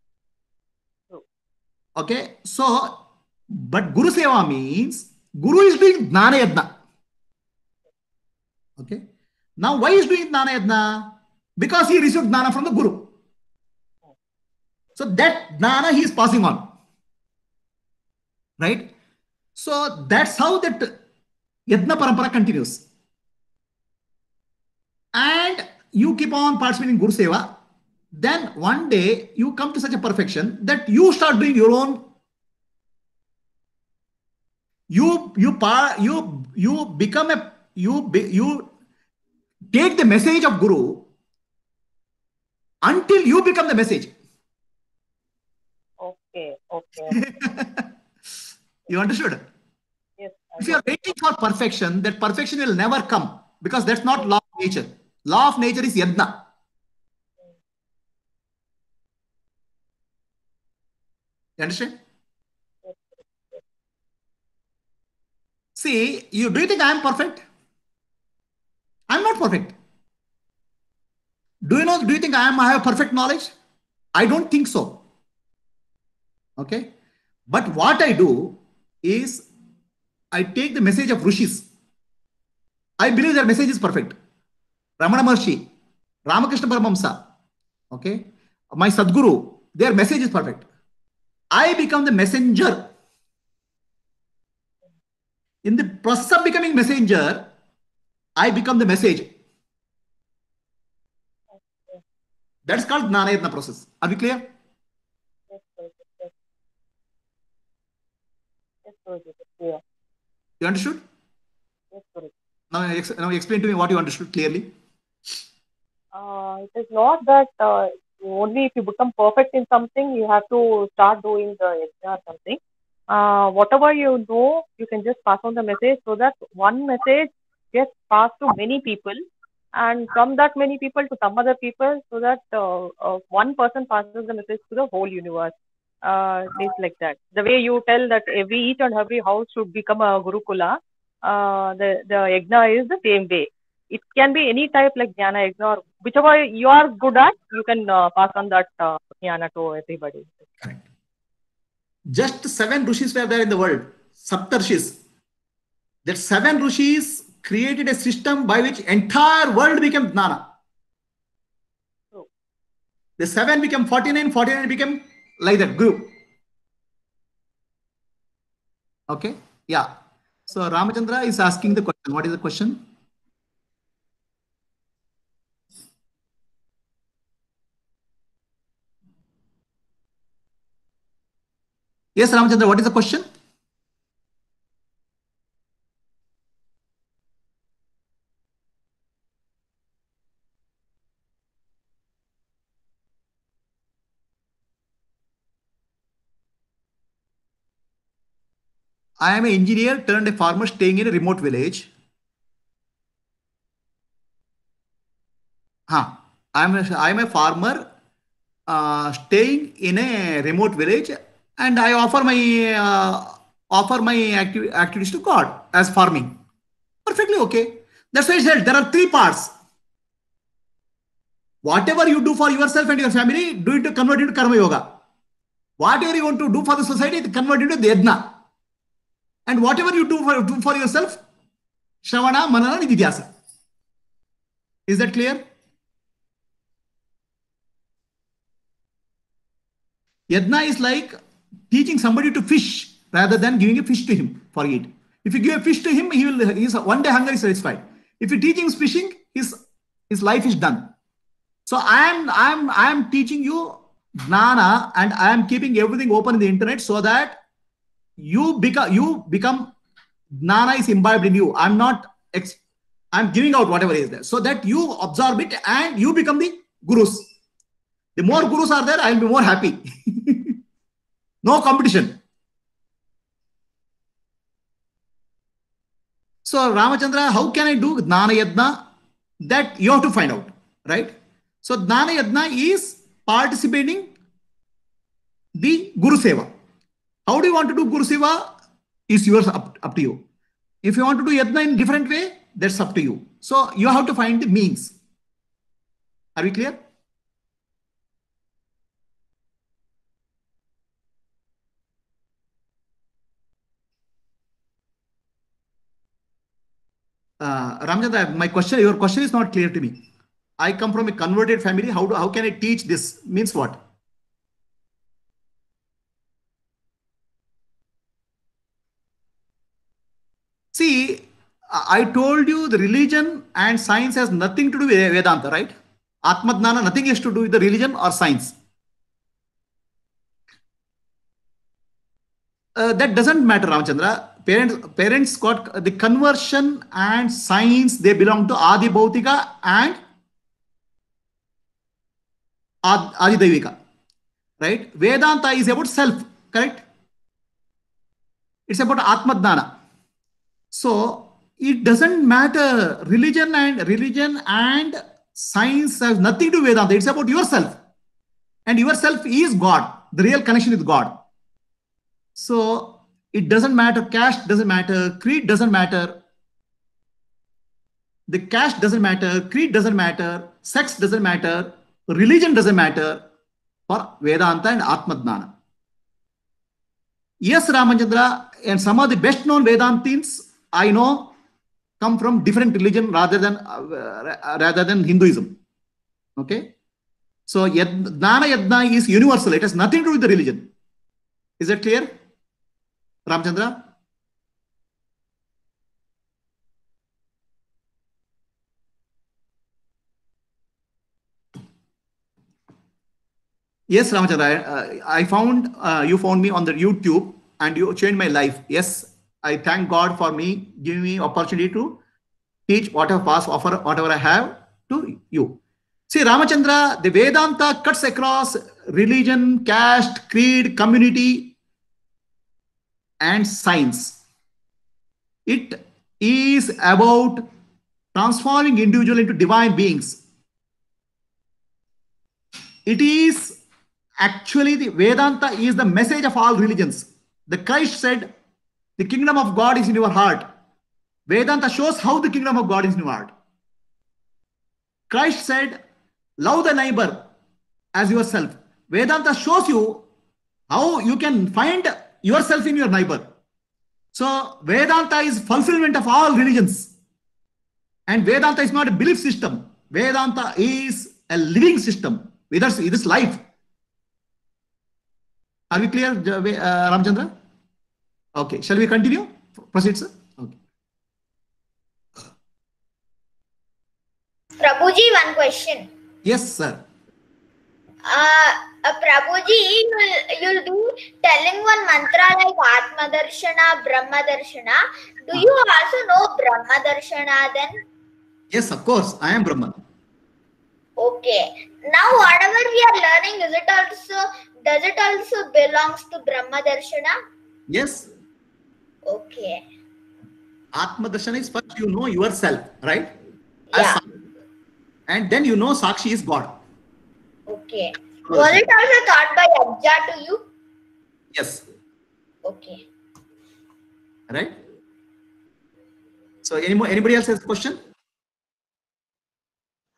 Okay. So, but Guru Seva means Guru is doing Jnana Yajna. Okay. Now, why is doing Jnana Yajna? Because he received Jnana from the Guru. So that Jnana he is passing on. Right? So that's how that Yajna Parampara continues. And you keep on participating in Guru Seva. Then one day you come to such a perfection that you start doing your own. You you par you you become a you you take the message of Guru until you become the message.
Okay, okay.
You understood?
Yes.
If you are waiting for perfection, that perfection will never come because that's not law of nature. Law of nature is Yajna. You understand? See, you do you think I am perfect? I'm not perfect. Do you know, do you think I am I have perfect knowledge? I don't think so. Okay. But what I do is I take the message of Rishis. I believe their message is perfect. Ramana Maharshi, Ramakrishna Paramahamsa, okay, my Sadguru, their message is perfect. I become the messenger. In the process of becoming messenger, I become the message. That's called Jnana Yajna process. Are we clear?
Yes, sir. Yes. Yes, sir. Yes,
You understood?
yes, sir.
Now, ex now explain to me what you understood clearly.
Uh, it is not that uh, only if you become perfect in something, you have to start doing the yajna or something. Uh, whatever you know, you can just pass on the message so that one message gets passed to many people, and from that many people to some other people, so that uh, uh, one person passes the message to the whole universe. Uh, it's like that. The way you tell that every each and every house should become a Gurukula, uh, the the yajna is the same way. It can be any type like jnana yajna, or whichever you are good at, you can uh, pass on that uh, jnana to everybody.
Correct. Just seven rishis were there in the world. Saptarshis. That seven rishis created a system by which entire world became Jnana.
True.
The seven became forty-nine, forty-nine became like that group. Okay. Yeah. So Ramachandra is asking the question. What is the question? Yes, Ramachandra, what is the question? I am an engineer turned a farmer staying in a remote village. Huh. I am a, I am a farmer uh, staying in a remote village, and I offer my uh, offer my acti activities to God as farming. Perfectly okay. That's why I said there are three parts. Whatever you do for yourself and your family, do it to convert into karma yoga. Whatever you want to do for the society, convert into the yajna. And whatever you do for, do for yourself, Shravana, Manana, Nididhyasa. Is that clear? Yajna is like teaching somebody to fish rather than giving a fish to him for eat. If you give a fish to him, he will. His one day hunger is satisfied. If you teach him fishing, his his life is done. So I am I am I am teaching you jnana, and I am keeping everything open in the internet so that you become you become jnana is imbibed in you. I'm not ex, I'm giving out whatever is there so that you absorb it and you become the gurus. The more gurus are there, I will be more happy. No competition. So Ramachandra, how can I do Jnana Yajna? That you have to find out, right? So Jnana Yajna is participating the Guru Seva. How do you want to do Guru Seva? Is yours up, up to you. If you want to do Yajna in different way, that's up to you. So you have to find the means. Are we clear? Uh, Ramchandra, my question, your question is not clear to me. I come from a converted family. How do, how can I teach this? Means what? See, I told you the religion and science has nothing to do with Vedanta, right? Atmadnana, nothing has to do with the religion or science. Uh, that doesn't matter, Ramchandra. Parents, parents got the conversion and science, they belong to Adi Bhautika and Adi Daivika, right? Vedanta is about self, correct? It's about Atmadnana. So it doesn't matter. Religion and religion and science has nothing to do with Vedanta. It's about yourself. And yourself is God. The real connection with God. So it doesn't matter, caste doesn't matter, creed doesn't matter. The caste doesn't matter, creed doesn't matter, sex doesn't matter, religion doesn't matter for Vedanta and Atmadnana. Yes, Ramachandra, and some of the best known Vedantins I know come from different religion rather than uh, rather than Hinduism. Okay? So Jnana Yajna is universal. It has nothing to do with the religion. Is that clear? Ramchandra? Yes, Ramchandra. Uh, I found uh, you found me on the YouTube and you changed my life. Yes, I thank God for me giving me opportunity to teach whatever past offer, whatever I have to you. See, Ramachandra, the Vedanta cuts across religion, caste, creed, community, and science. It is about transforming individual into divine beings. It is actually the Vedanta is the message of all religions. The Christ said, the kingdom of God is in your heart. Vedanta shows how the kingdom of God is in your heart. Christ said, love the neighbor as yourself. Vedanta shows you how you can find yourself in your neighbor. So Vedanta is fulfillment of all religions. And Vedanta is not a belief system. Vedanta is a living system. It is life. Are we clear, uh, Ramchandra? Okay. Shall we continue? Proceed, sir. Okay.
Prabhuji, one question.
Yes, sir.
Uh, uh, Prabhuji, you'll, you'll be telling one mantra like Atma Darshana, Brahma Darshana. Do you also know Brahma Darshana then?
Yes, of course. I am Brahman.
Okay. Now, whatever we are learning, is it also, does it also belongs to Brahma Darshana?
Yes.
Okay.
Atma Darshana is first you know yourself, right?
Yeah.
As, and then you know Sakshi is God.
Okay. Was it also taught by Abja to you?
Yes.
Okay.
Right. So any more, anybody else has a question?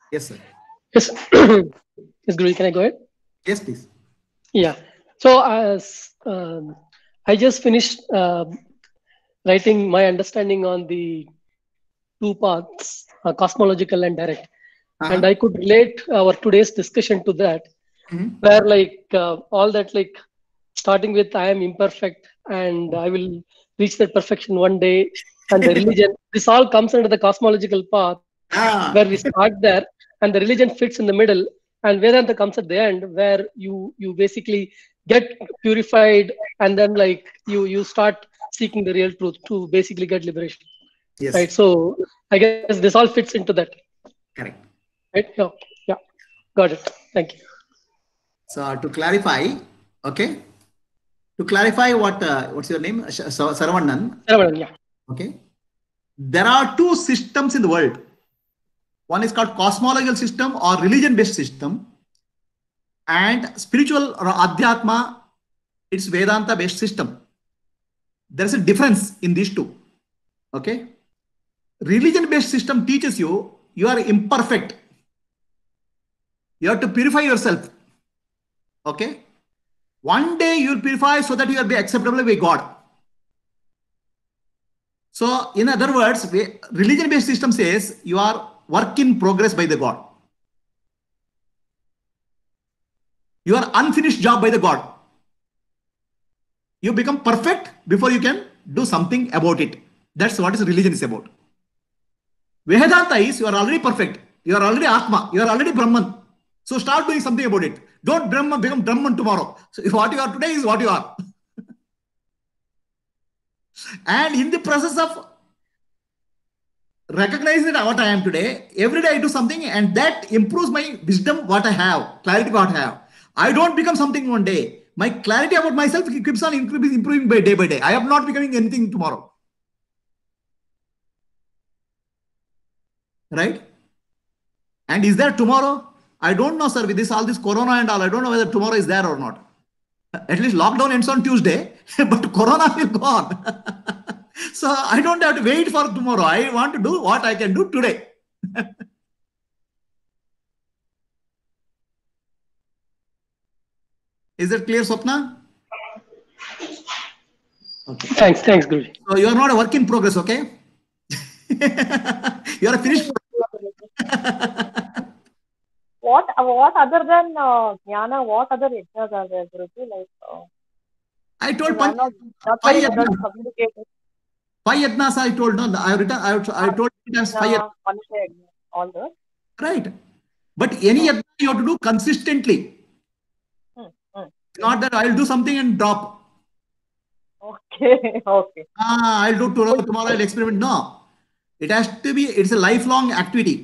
Yes, sir.
Yes. Yes, Guruji, can I go ahead?
Yes, please.
Yeah. So as um, I just finished uh, writing my understanding on the two paths, uh, cosmological and direct,
Uh-huh.
and I could relate our today's discussion to that,
Mhm.
where like uh, all that like starting with I am imperfect and I will reach that perfection one day, and the religion. This all comes under the cosmological path,
Ah.
where we start there, and the religion fits in the middle, and Vedanta comes at the end, where you you basically get purified, and then like you you start seeking the real truth to basically get liberation.
Yes.
Right. So I guess this all fits into that.
Correct.
Right. Yeah. Yeah. Got it. Thank you.
So to clarify, okay. To clarify, what uh, what's your name? Sh- Sa- Saravanan.
Saravanan, yeah.
Okay. There are two systems in the world. One is called cosmological system or religion-based system, and spiritual or adhyatma, it's Vedanta-based system. There is a difference in these two. Okay. Religion-based system teaches you you are imperfect. You have to purify yourself. Okay. One day you will purify so that you will be acceptable by God. So, in other words, religion-based system says you are work in progress by the God. You are unfinished job by the God. You become perfect before you can do something about it. That's what is religion is about. Vedanta is you are already perfect. You are already Atma. You are already Brahman. So start doing something about it. Don't Brahman become Brahman tomorrow. So what you are today is what you are. And in the process of recognizing what I am today, every day I do something and that improves my wisdom, what I have, clarity what I have. I don't become something one day. My clarity about myself keeps on improving by day by day. I am not becoming anything tomorrow. Right? And is there tomorrow? I don't know, sir. With this, all this corona and all, I don't know whether tomorrow is there or not. At least lockdown ends on Tuesday, but corona will go on. So I don't have to wait for tomorrow. I want to do what I can do today. Is that clear, Swapna? Okay.
Thanks, thanks, Guruji.
So you are not a work in progress, okay? You are a finished.
What what other than uh, jnana? What other yajnas are there, Guruji? Like uh,
I told
I'm not, not very good at communicating.
Five yajnas I told. No, I have written. I, have, I told it as five yajnas.
All those.
Right. But any yajna you have to do consistently.
Hmm, hmm.
Not that I'll do something and drop.
Okay. Okay.
Ah, I'll do tomorrow. Tomorrow I'll experiment. No. It has to be. It's a lifelong activity.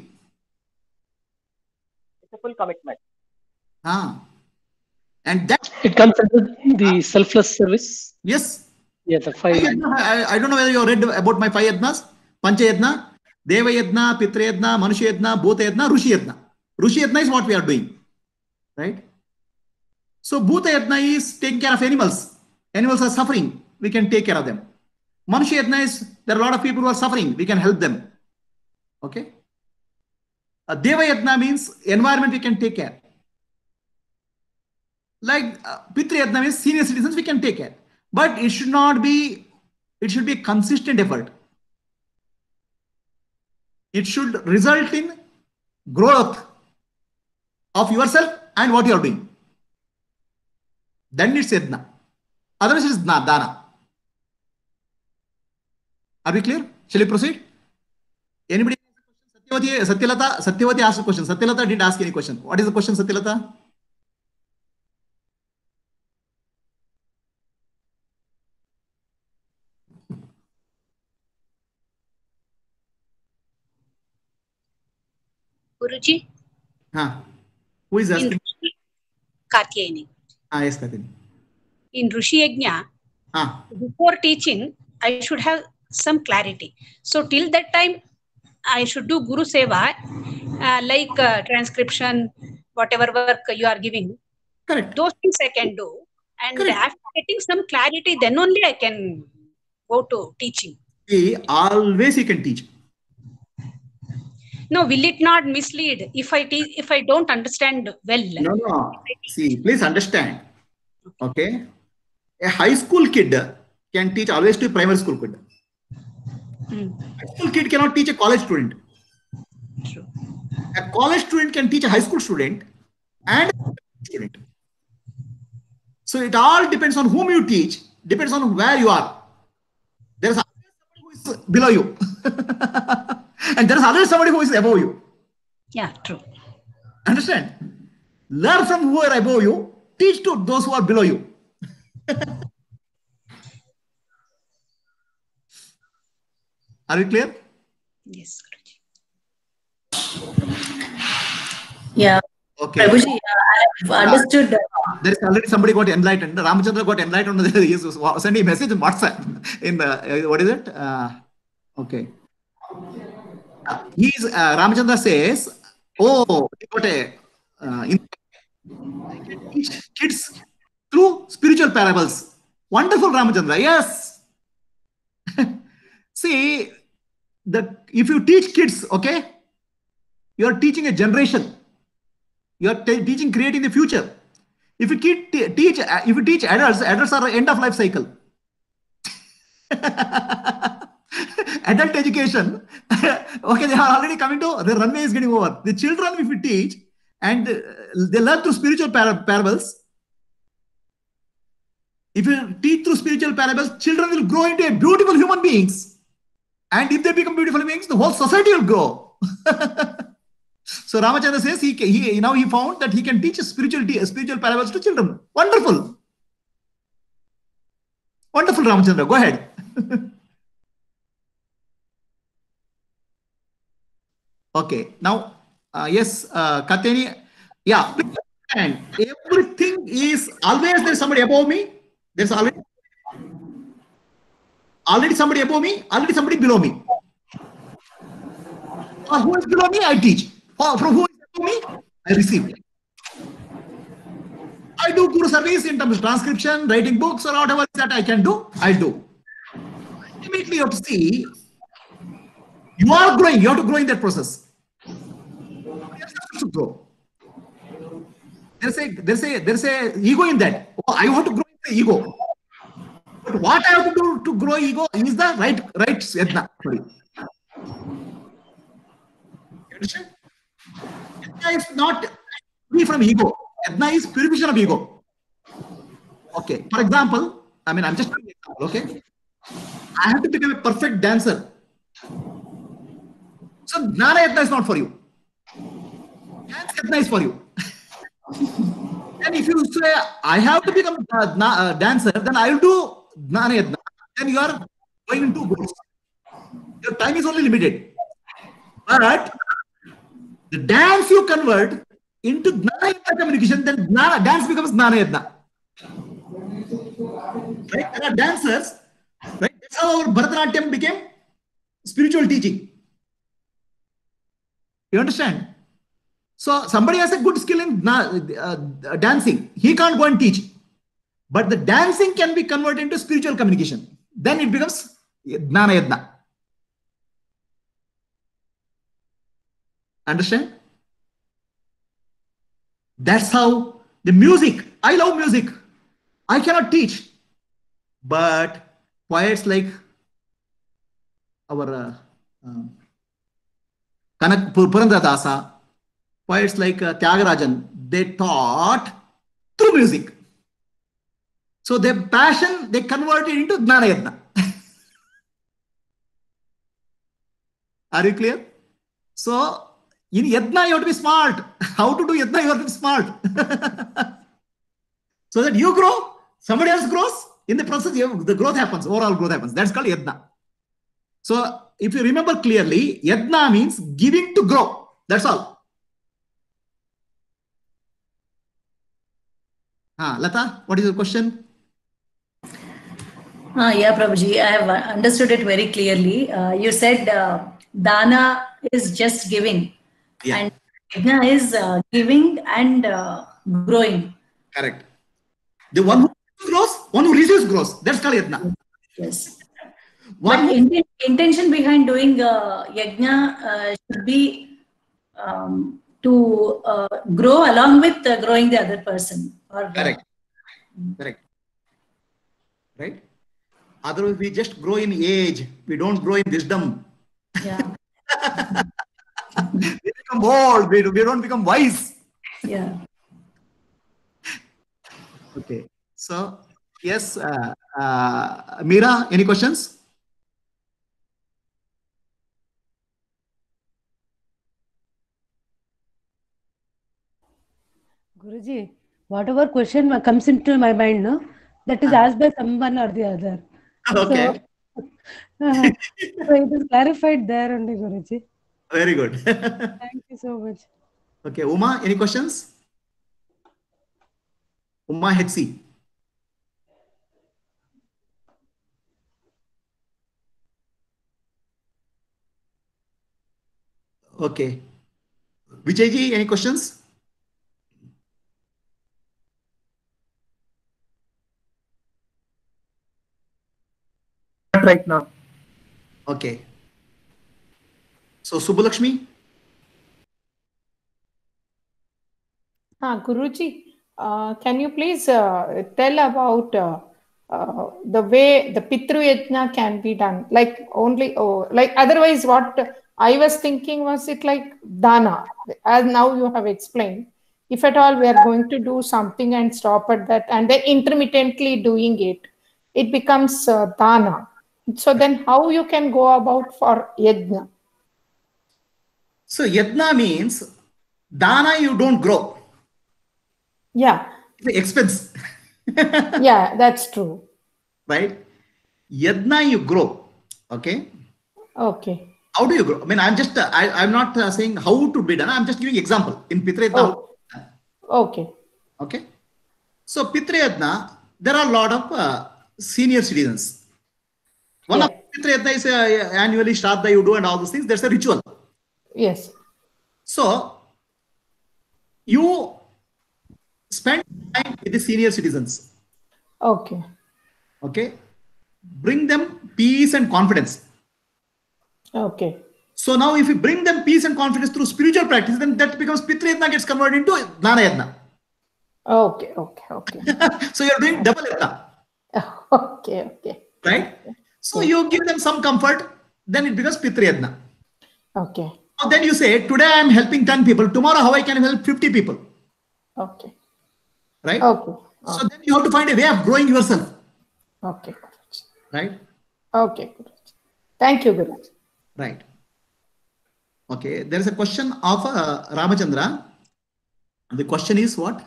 It's a full commitment.
Ah. And that
it comes under the selfless service.
Yes.
Yeah, the five.
I, I don't know whether you read about my five yadnas. Pancha yadna, Deva yadna, Pitra yadna, Manusha yadna, Bhuta yadna, Rushi yadna. Rushi yadna is what we are doing. Right? So Bhuta yadna is taking care of animals. Animals are suffering. We can take care of them. Manusha yadna is there are a lot of people who are suffering. We can help them. Okay? Uh, Deva yadna means environment we can take care. Like uh, Pitra yadna means senior citizens we can take care. But it should not be, it should be a consistent effort. It should result in growth of yourself and what you are doing. Then it's yadna. Otherwise it is dana. Are we clear? Shall we proceed? Anybody? Satyavati, Satyalata, Satyavati asked a question. Satyalata didn't ask any question. What is the question, Satyalata?
Guruji?
Huh. Who is asking?
Katyayani.
Ah, yes, Katyayani.
In Rishi Yajna,
ah.
before teaching, I should have some clarity. So till that time, I should do Guru Seva, uh, like uh, transcription, whatever work you are giving.
Correct.
Those things I can do. And
Correct.
after getting some clarity, then only I can go to teaching.
See, always you can teach.
No, will it not mislead if I te- if I don't understand well?
No, no. See, please understand. Okay. A high school kid can teach always to a primary school kid.
Hmm.
High school kid cannot teach a college student.
True.
A college student can teach a high school student and a student. So it all depends on whom you teach, depends on where you are. There is always somebody who is below you. And there is always somebody who is above you.
Yeah, true.
Understand? Learn from who are above you, teach to those who are below you. Are you clear?
Yes.
Yeah.
Okay.
Prabhuji, I have understood.
Uh, there is already somebody got enlightened. Ramachandra got enlightened. He is sending a message in WhatsApp. In the uh, what is it? Uh, okay. Uh, he's uh, Ramachandra says, "Oh, he got a uh, in, I can teach kids through spiritual parables." Wonderful, Ramachandra. Yes. See, the if you teach kids, okay, you are teaching a generation. You are teaching, creating the future. If you teach, teach, if you teach adults, adults are end of life cycle. Adult education, okay, they are already coming to, the runway is getting over. The children, if you teach, and they learn through spiritual par parables. If you teach through spiritual parables, children will grow into a beautiful human beings. And if they become beautiful beings, the whole society will grow. So Ramachandra says he, he now he found that he can teach spirituality, spiritual parables to children. Wonderful. Wonderful, Ramachandra. Go ahead. Okay. Now, uh, yes, uh, Kateni. Yeah. And everything is always there's somebody above me. There's already already somebody above me. Already somebody below me. Uh, who is below me? I teach. Uh, from who is above me? I receive. I do Guru service in terms of transcription, writing books, or whatever that I can do. I do. Ultimately, you have to see. You are growing. You have to grow in that process. To grow. There's a there's a there's a ego in that. Oh, I want to grow in the ego. But what I have to do to grow ego is the right right yadna. Sorry. You understand? Yadna is not free from ego. Yadna is purification of ego. Okay. For example, I mean I'm just giving an example, okay? I have to become a perfect dancer. So Jnana Yadna is not for you. Dance Yadna is for you. And if you say, I have to become a uh, dancer, then I will do Jnana Yadna. Then you are going into goals. Your time is only limited. But the dance you convert into Jnana Yadna communication, then Jnana, dance becomes Jnana Yadna. Right? There are dancers. Right? That's how our Bharatanatyam became spiritual teaching. You understand? So somebody has a good skill in uh, dancing. He can't go and teach. But the dancing can be converted into spiritual communication. Then it becomes Jnana Yadna. Understand? That's how the music. I love music. I cannot teach. But poets like our uh, uh, Kanak Purandradasa, poets like uh, Tyagarajan, they taught through music. So their passion, they converted into Jnana Yadna. Are you clear? So in Yadna, you have to be smart. How to do Yadna, you have to be smart. So that you grow, somebody else grows. In the process, you, the growth happens, overall growth happens. That's called Yadna. So if you remember clearly, Yadna means giving to grow. That's all. Ah, Lata, what is your question?
Uh, yeah, Prabhuji, I have understood it very clearly. Uh, you said uh, Dana is just giving. Yeah. And Yajna is uh, giving and uh, growing.
Correct. The one who grows, one who receives grows. That's called Yajna.
Yes. One inten intention behind doing uh, Yajna uh, should be um, to uh, grow along with uh, growing the other person. Or,
Correct. Correct. Right? Otherwise, we just grow in age. We don't grow in wisdom.
Yeah.
We become old. We, we don't become wise.
Yeah.
Okay. So, yes, uh, uh, Meera, any questions?
Guruji, whatever question comes into my mind, no, that is asked by someone or the other.
Okay.
So, uh, so it is clarified there only, Guruji.
Very good.
Thank you so much.
Okay, Uma, any questions? Uma Hetsi. Okay. Vijayji, any questions?
Not right now.
Okay. So, Subbalakshmi?
Ah, Guruji, uh, can you please uh, tell about uh, uh, the way the Pitru Yajna can be done? Like only, oh, like otherwise what I was thinking was it like Dana, as now you have explained. If at all we are going to do something and stop at that and then intermittently doing it, it becomes uh, Dana. So then how you can go about for Yajna?
So, Yajna means Dana you don't grow.
Yeah.
The expense.
Yeah, that's true.
Right? Yajna you grow. Okay?
Okay.
How do you grow? I mean, I'm just, uh, I, I'm not uh, saying how to be done. I'm just giving example. In Pitru Yajna.
Oh. Okay.
Okay. So, Pitru Yajna, there are a lot of uh, senior citizens. One
Yeah.
of Pitru Yajna is uh, annually Shraddha you do and all those things. There's a ritual.
Yes.
So, you spend time with the senior citizens.
Okay.
Okay. Bring them peace and confidence.
Okay.
So now if you bring them peace and confidence through spiritual practice, then that becomes Pitru Yajna gets converted into Dana Yajna.
Okay. Okay. Okay.
So you're doing double Yajna.
Okay. Okay.
Right? So you give them some comfort, then it becomes Pitru Yajna.
Okay.
So then you say, today I am helping ten people. Tomorrow how I can help fifty people.
Okay.
Right?
Okay.
So then you have to find a way of growing yourself.
Okay.
Right?
Okay. Thank you, Guru.
Right. Okay. There is a question of uh, Ramachandra. The question is what?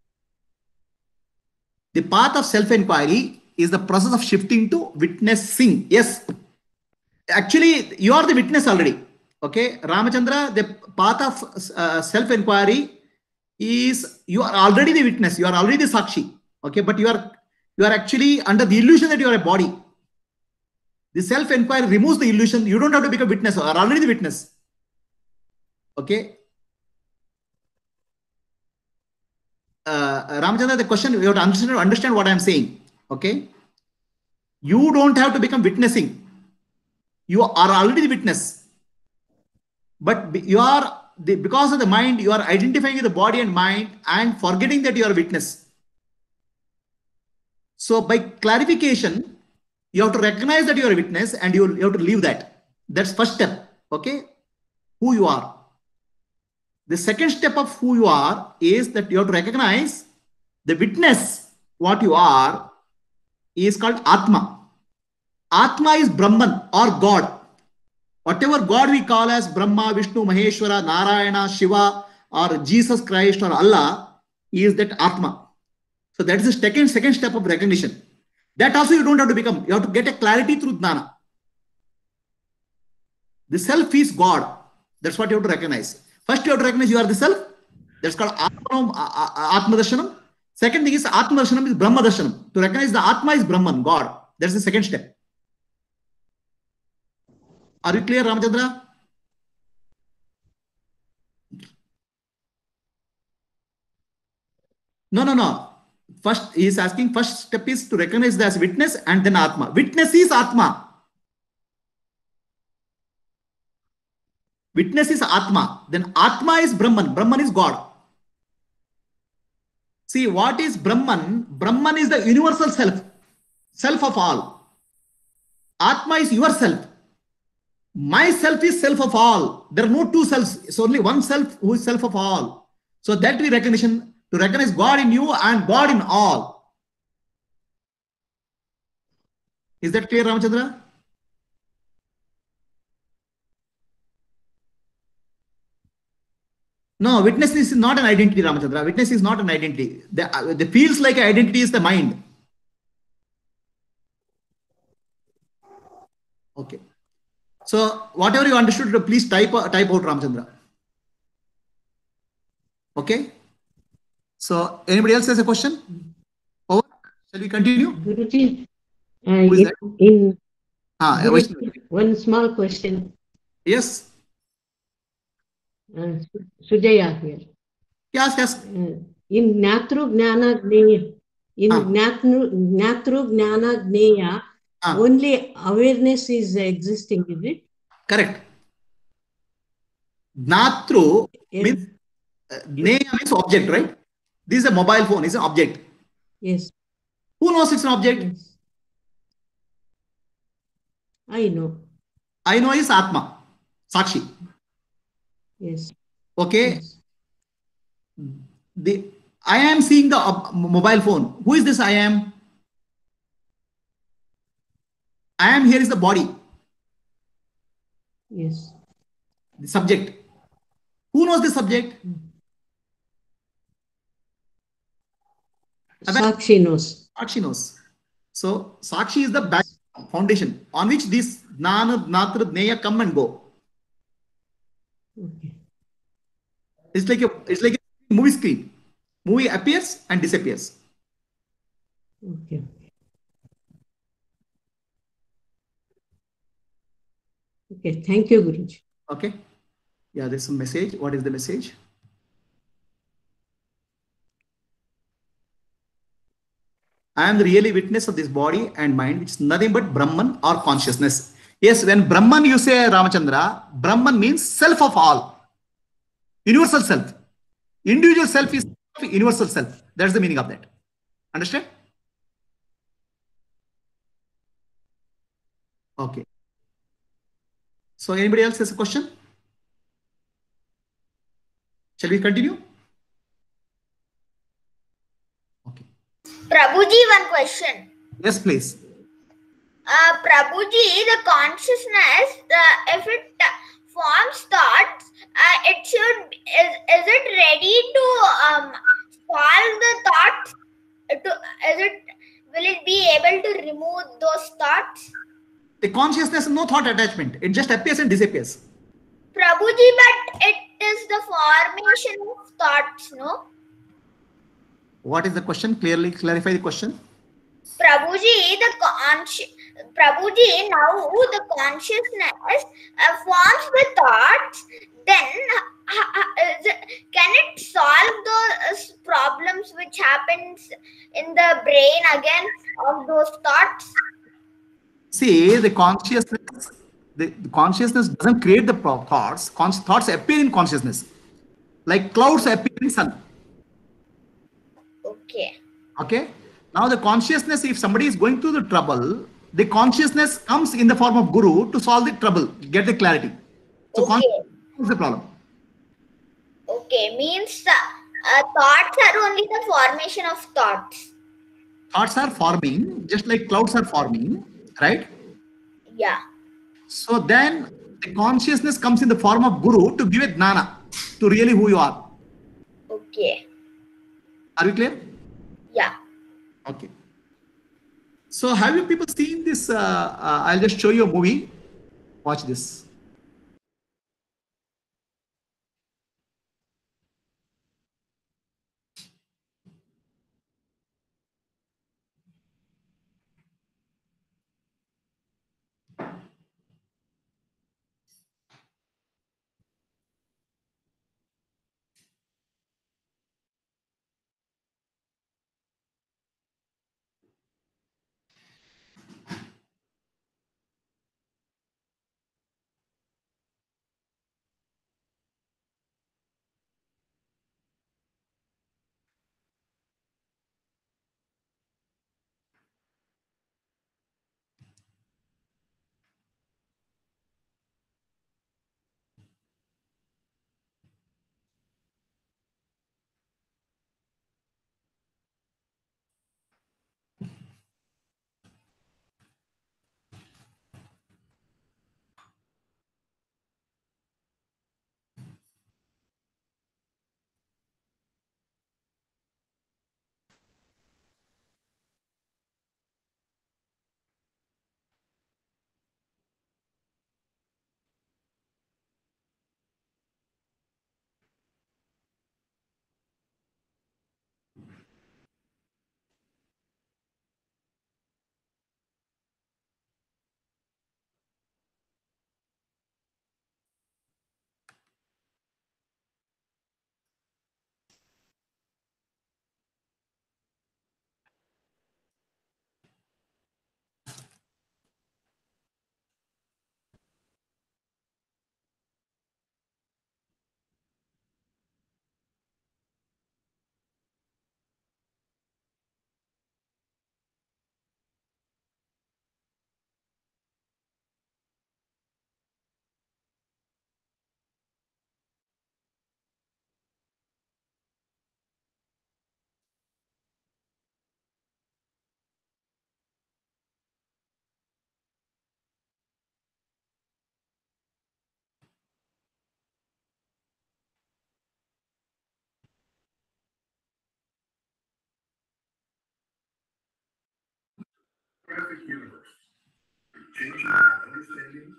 The path of self-inquiry is the process of shifting to witnessing. Yes. Actually, you are the witness already. Okay. Ramachandra, the path of uh, self-inquiry is you are already the witness. You are already the Sakshi. Okay. But you are, you are actually under the illusion that you are a body. The self-inquiry removes the illusion. You don't have to become a witness. You are already the witness. Okay. Uh, Ramachandra, the question, you have to understand, understand what I am saying. Okay. You don't have to become witnessing. You are already the witness. But you are, the, because of the mind, you are identifying with the body and mind and forgetting that you are a witness. So by clarification, you have to recognize that you are a witness and you, you have to leave that. That's first step. Okay. Who you are. The second step of who you are is that you have to recognize the witness, what you are, is called Atma. Atma is Brahman or God. Whatever God we call as Brahma, Vishnu, Maheshwara, Narayana, Shiva, or Jesus Christ or Allah, is that Atma. So that is the second, second step of recognition. That also you don't have to become. You have to get a clarity through Jnana. The self is God. That's what you have to recognize. First you have to recognize you are the self. That's called Atma, Atma Darshanam. Second thing is Atma Darshanam is Brahma Darshanam. To recognize the Atma is Brahman, God. That's the second step. Are you clear, Ramachandra? No, no, no. First, he is asking, first step is to recognize the as witness and then Atma. Witness is Atma. Witness is Atma. Then Atma is Brahman. Brahman is God. See, what is Brahman? Brahman is the universal self, self of all. Atma is yourself. Myself is self of all. There are no two selves. It's only one self who is self of all. So that we recognition to recognize God in you and God in all. Is that clear, Ramachandra? No, witness is not an identity, Ramachandra. Witness is not an identity. The, uh, the feels like identity is the mind. Okay. So whatever you understood, please type type out, Ramachandra. Okay. So anybody else has a question? Over. Shall we continue?
Guruji, uh,
Who is
in,
that?
in
Ah,
Guruji, one small question.
Yes.
Uh, Sujaya here.
Yes, yes.
Uh, in Gnatru Gnana Gneya, in
Ah.
Gnatru Gnatru Gnana Gneya,
Ah.
only awareness is existing, is it?
Correct. Gnatru
Yes.
means uh, Gneya means object, right? This is a mobile phone, it's an object.
Yes.
Who knows it's an object?
Yes. I know.
I know is Atma, Sakshi.
Yes.
Okay.
Yes.
The I am seeing the ob- mobile phone. Who is this I am? I am here is the body,
Yes.
the subject. Who knows the subject?
Sakshi knows.
Sakshi knows. So Sakshi is the back foundation on which this Jnana, Gnatra, Jneya come and go.
Okay.
It's like a it's like a movie screen. Movie appears and disappears.
Okay. Okay. Thank you, Guruji.
Okay. Yeah, there's some message. What is the message? I am the really witness of this body and mind, which is nothing but Brahman or consciousness. Yes, when Brahman you say, Ramachandra, Brahman means self of all. Universal self. Individual self is universal self. That's the meaning of that. Understand? Okay. So anybody else has a question? Shall we continue? Okay.
Prabhuji, one question.
Yes, please.
Uh, Prabhuji, the consciousness, the, if it forms thoughts, uh, it should, is, is it ready to um, solve the thoughts? To, is it, will it be able to remove those thoughts?
The consciousness has no thought attachment. It just appears and disappears.
Prabhuji, but it is the formation of thoughts, no?
What is the question? Clearly clarify the question.
Prabhuji, the consci- Prabhuji, now the consciousness uh, forms the thoughts, then uh, uh, can it solve those problems which happens in the brain again of those thoughts?
See, the consciousness, the, the consciousness doesn't create the pro- thoughts. Con- thoughts appear in consciousness, like clouds appear in sun.
Okay.
Okay. Now the consciousness, if somebody is going through the trouble, the consciousness comes in the form of guru to solve the trouble, get the clarity. So
Okay.
consciousness is the problem.
Okay, means uh, uh, thoughts are only the formation of thoughts.
Thoughts are forming, just like clouds are forming, right?
Yeah.
So then the consciousness comes in the form of guru to give a jnana to really who you are.
Okay.
Are we clear?
Yeah.
Okay. So have you people seen this? Uh, uh, I'll just show you a movie. Watch this.
perfect universe. Changing our understanding.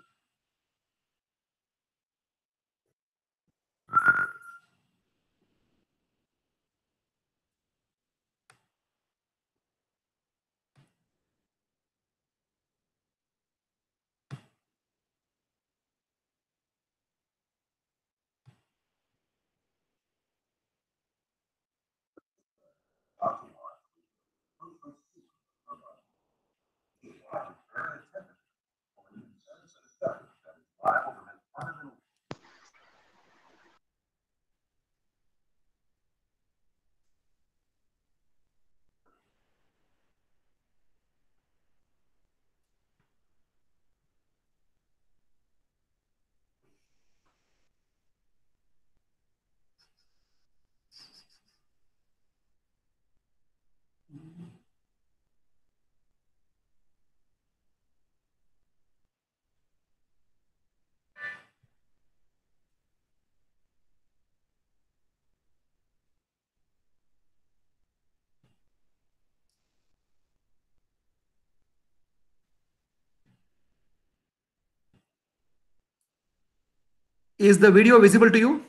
Is the video visible to you?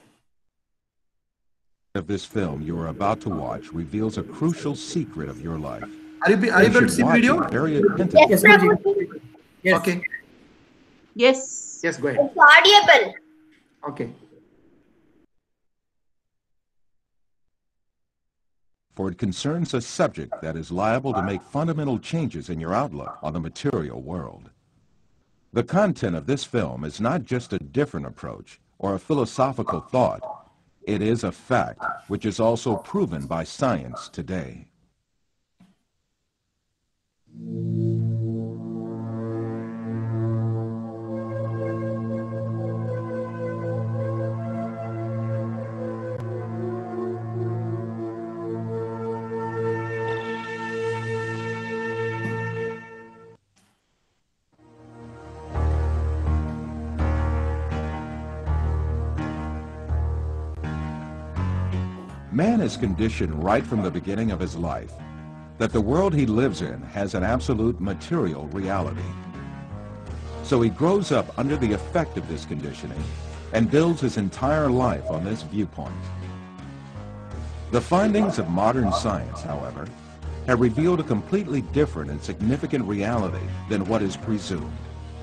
Of this film you are about to watch reveals a crucial secret of your life.
Are you, are you able to see the video?
Very attentively.
Yes, Prabhuji.
Yes. Okay.
Yes.
Yes, go ahead.
It's audible.
Okay.
For it concerns a subject that is liable to make fundamental changes in your outlook on the material world. The content of this film is not just a different approach or a philosophical thought. It is a fact which is also proven by science today. Man is conditioned right from the beginning of his life that the world he lives in has an absolute material reality. So he grows up under the effect of this conditioning and builds his entire life on this viewpoint. The findings of modern science, however, have revealed a completely different and significant reality than what is presumed.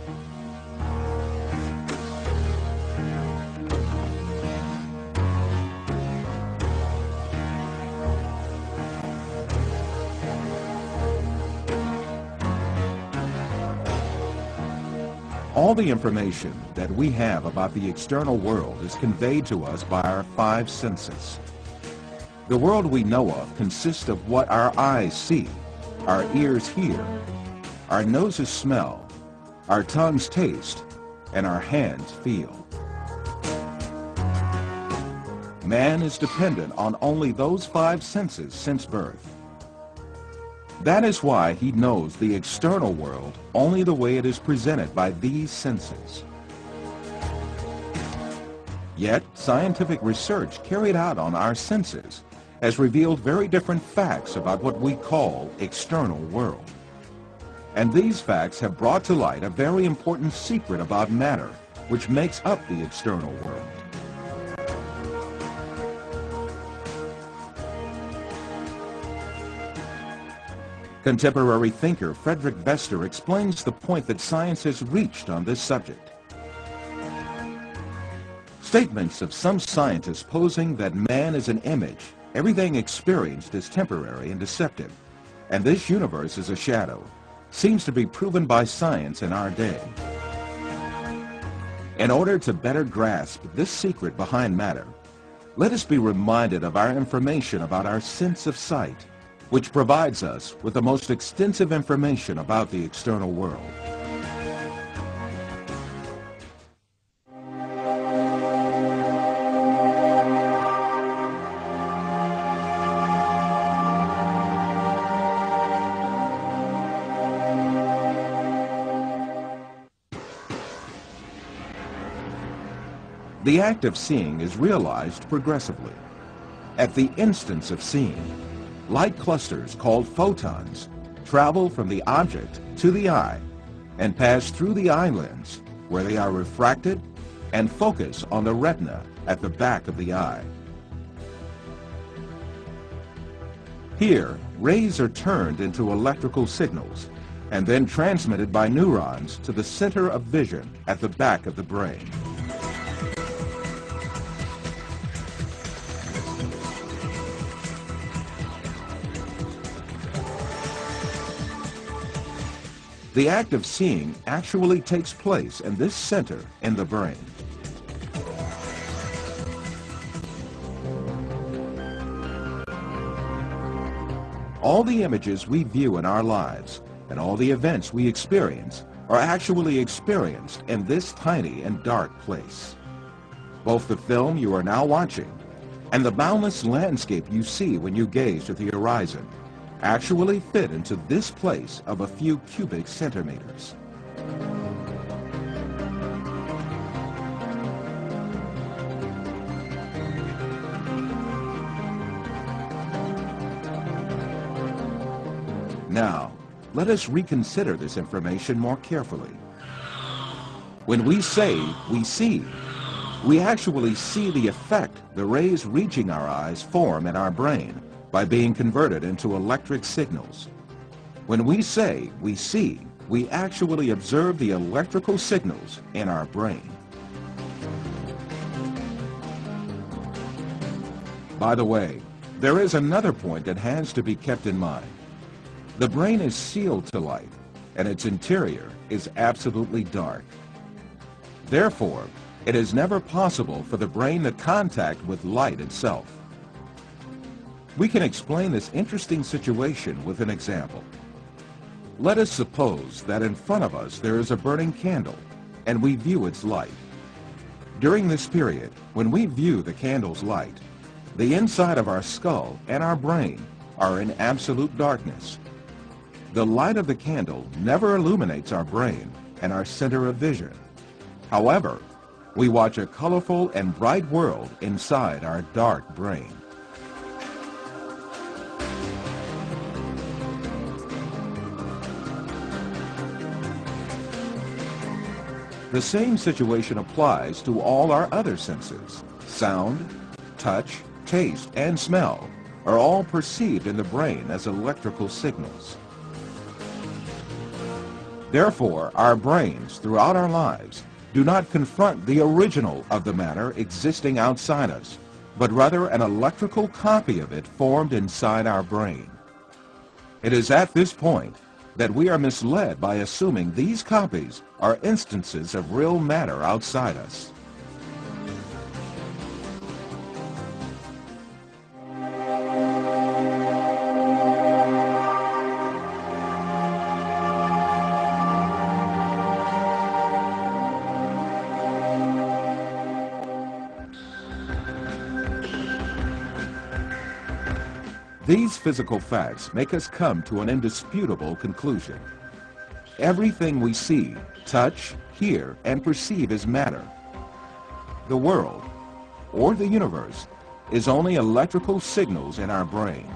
All the information that we have about the external world is conveyed to us by our five senses. The world we know of consists of what our eyes see, our ears hear, our noses smell, our tongues taste, and our hands feel. Man is dependent on only those five senses since birth. That is why he knows the external world only the way it is presented by these senses. Yet, scientific research carried out on our senses has revealed very different facts about what we call external world. And these facts have brought to light a very important secret about matter, which makes up the external world. Contemporary thinker Frederick Bester explains the point that science has reached on this subject. Statements of some scientists posing that man is an image, everything experienced is temporary and deceptive, and this universe is a shadow, seems to be proven by science in our day. In order to better grasp this secret behind matter, let us be reminded of our information about our sense of sight, which provides us with the most extensive information about the external world. The act of seeing is realized progressively. At the instance of seeing, light clusters called photons travel from the object to the eye and pass through the eye lens, where they are refracted and focus on the retina at the back of the eye. Here, rays are turned into electrical signals and then transmitted by neurons to the center of vision at the back of the brain. The act of seeing actually takes place in this center in the brain. All the images we view in our lives and all the events we experience are actually experienced in this tiny and dark place. Both the film you are now watching and the boundless landscape you see when you gaze at the horizon actually fit into this place of a few cubic centimeters. Now, let us reconsider this information more carefully. When we say we see, we actually see the effect the rays reaching our eyes form in our brain by being converted into electric signals. When we say we see, we actually observe the electrical signals in our brain. By the way, there is another point that has to be kept in mind. The brain is sealed to light, and its interior is absolutely dark. Therefore, it is never possible for the brain to contact with light itself. We can explain this interesting situation with an example. Let us suppose that in front of us there is a burning candle, and we view its light. During this period, when we view the candle's light, the inside of our skull and our brain are in absolute darkness. The light of the candle never illuminates our brain and our center of vision. However, we watch a colorful and bright world inside our dark brain. The same situation applies to all our other senses. Sound, touch, taste, and smell are all perceived in the brain as electrical signals. Therefore, our brains throughout our lives do not confront the original of the matter existing outside us, but rather an electrical copy of it formed inside our brain. It is at this point that we are misled by assuming these copies are instances of real matter outside us. These physical facts make us come to an indisputable conclusion. Everything we see, touch, hear, and perceive is matter. The world, or the universe, is only electrical signals in our brain.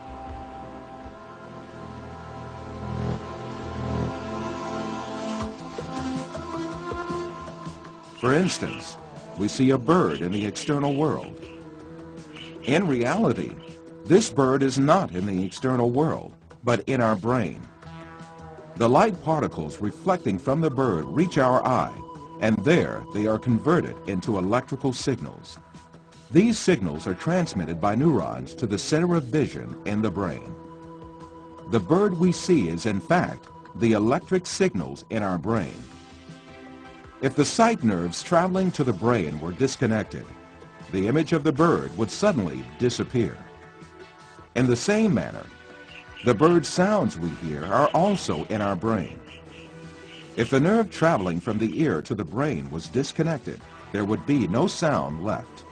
For instance, we see a bird in the external world. In reality, this bird is not in the external world, but in our brain. The light particles reflecting from the bird reach our eye, and there they are converted into electrical signals. These signals are transmitted by neurons to the center of vision in the brain. The bird we see is, in fact, the electric signals in our brain. If the sight nerves traveling to the brain were disconnected, the image of the bird would suddenly disappear. In the same manner, the bird sounds we hear are also in our brain. If the nerve traveling from the ear to the brain was disconnected, there would be no sound left.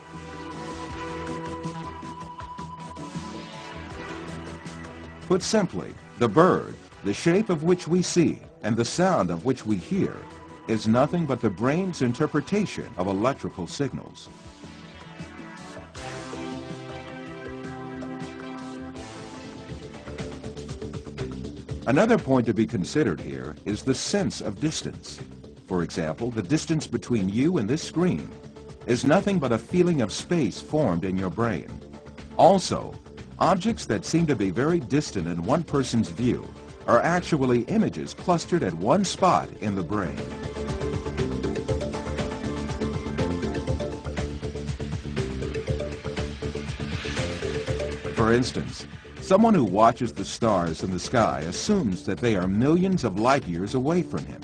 Put simply, the bird, the shape of which we see, and the sound of which we hear, is nothing but the brain's interpretation of electrical signals. Another point to be considered here is the sense of distance. For example, the distance between you and this screen is nothing but a feeling of space formed in your brain. Also, objects that seem to be very distant in one person's view are actually images clustered at one spot in the brain. For instance, someone who watches the stars in the sky assumes that they are millions of light years away from him.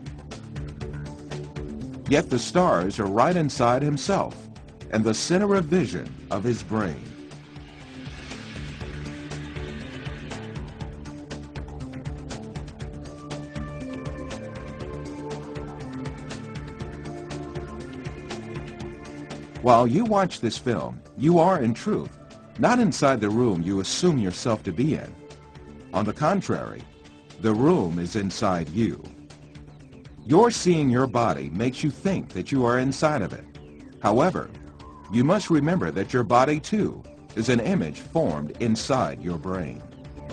Yet the stars are right inside himself and the center of vision of his brain. While you watch this film, you are, in truth, not inside the room you assume yourself to be in. On the contrary, the room is inside you. Your seeing your body makes you think that you are inside of it. However, you must remember that your body, too, is an image formed inside your brain.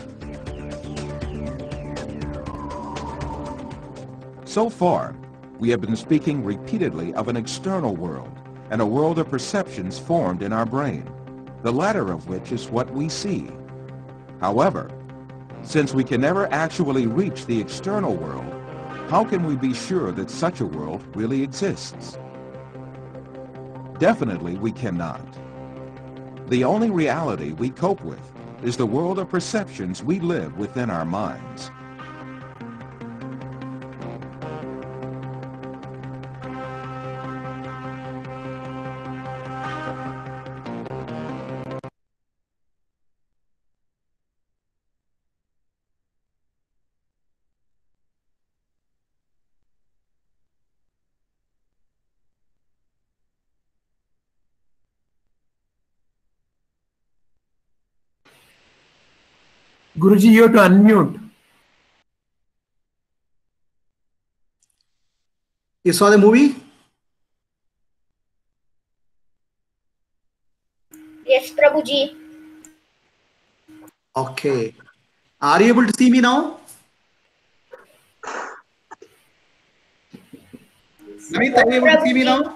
So far, we have been speaking repeatedly of an external world and a world of perceptions formed in our brain, the latter of which is what we see. However, since we can never actually reach the external world, how can we be sure that such a world really exists? Definitely we cannot. The only reality we cope with is the world of perceptions we live within our minds.
Guruji, you have to unmute.
You saw the movie?
Yes, Prabhuji.
Okay. Are you able to see me now? Namit, are you able to see me now?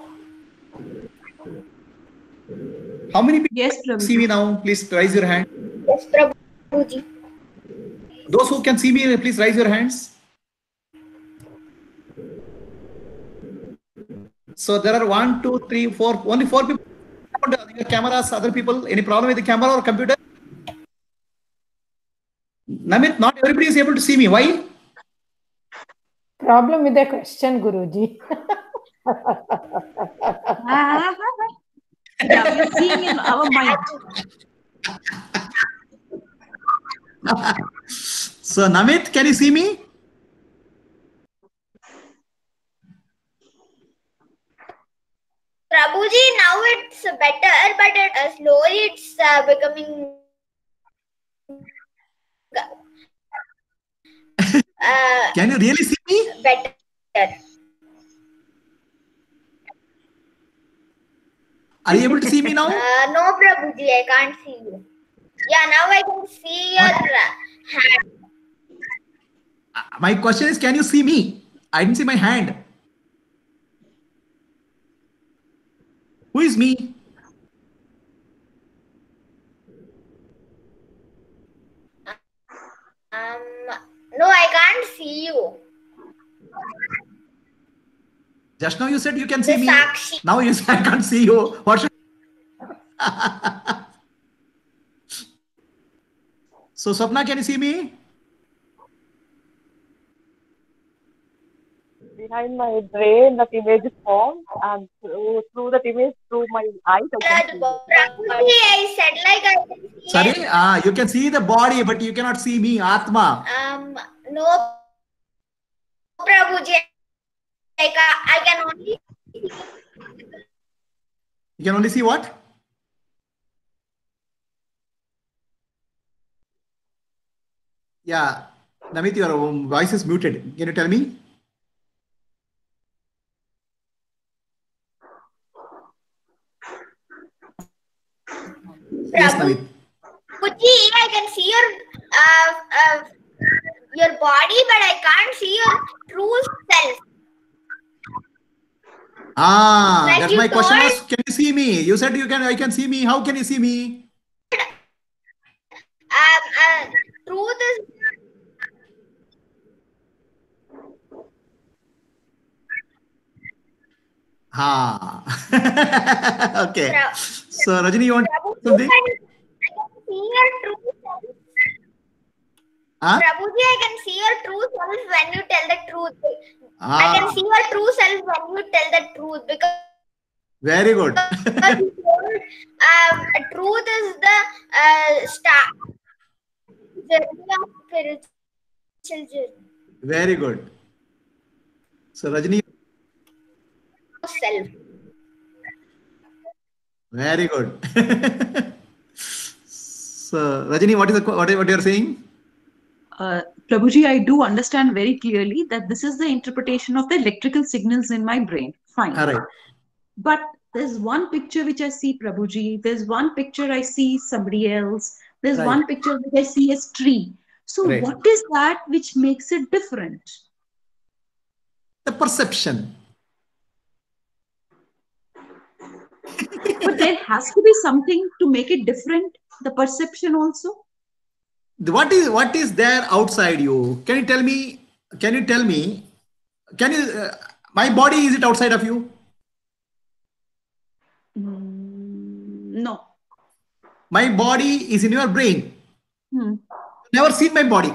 How many people
yes,
see me now? Please raise your hand.
Yes, Prabhuji.
Those who can see me, please raise your hands. So there are one, two, three, four, only four people. Cameras, other people, any problem with the camera or computer? Namit, not everybody is able to see me. Why?
Problem with the question, Guruji.
Yeah, we're seeing in our mind.
So Namit, can you see me?
Prabhuji, now it's better, but it, uh, slowly it's uh, becoming. Uh,
Can you really see me?
Better.
Are you able to see me now?
Uh, no, Prabhuji, I can't see you. Yeah, now I can see your uh, hand.
My question is, can you see me? I didn't see my hand. Who is me?
Um, no, I can't see you.
Just now you said you can see
The
me.
Sakshi.
Now you say I can't see you. What should... So Swapna, can you see me?
Behind my brain, that image is formed, and through, through that image, through my eyes, I can see.
Prabhuji, I said like I can see.
Sorry, ah, you can see the body, but you cannot see me, Atma.
Um, no, Prabhuji, like I, I can only.
You can only see what? Yeah, Namit, your voice is muted. Can you tell me? Yes, Namit.
Prabhuji, I can see your uh, uh, your body, but I can't see your true self.
Ah,
Like
that's
you
my question
told-
was, can you see me? You said you can, I can see me. How can you see me?
Um, uh, truth is
Ha. Okay.
Pra-
So, Rajini, you want
Prabhuji,
something?
I can see your true self.
Huh?
Prabhuji, I can see your true self when you tell the truth. I can
Ah,
see your true self when you tell the truth, because
very good.
because you told, um, truth is the uh, star journey of spiritual journey.
Very good. So, Rajini,
Self.
very good. So, Rajini, what is the what, what you are saying?
Uh, Prabhuji, I do understand very clearly that this is the interpretation of the electrical signals in my brain. Fine.
All right.
But there's one picture which I see, Prabhuji. There's one picture I see somebody else. There's
Right.
one picture which I see as tree. So
Right.
what is that which makes it different?
The perception.
But there has to be something to make it different. The perception also.
What is what is there outside you? Can you tell me? Can you tell me? Can you? Uh, my body, is it outside of you?
Mm, no.
My body is in your brain.
Hmm.
Never seen my body.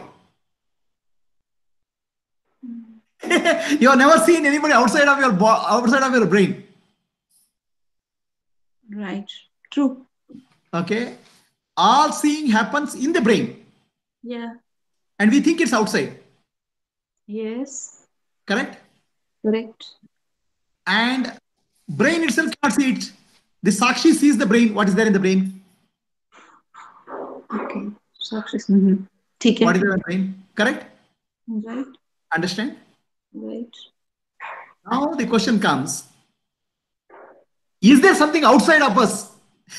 You have never seen anybody outside of your bo- outside of your brain.
Right. True.
Okay. All seeing happens in the brain,
Yeah.
and we think it's outside.
Yes.
Correct.
Correct.
And brain itself cannot see it. The Sakshi sees the brain. What is there in the brain?
Okay. Success. Mm-hmm. ठीक है.
What is there in the brain? Correct.
Right.
Understand?
Right.
Now the question comes: is there something outside of us?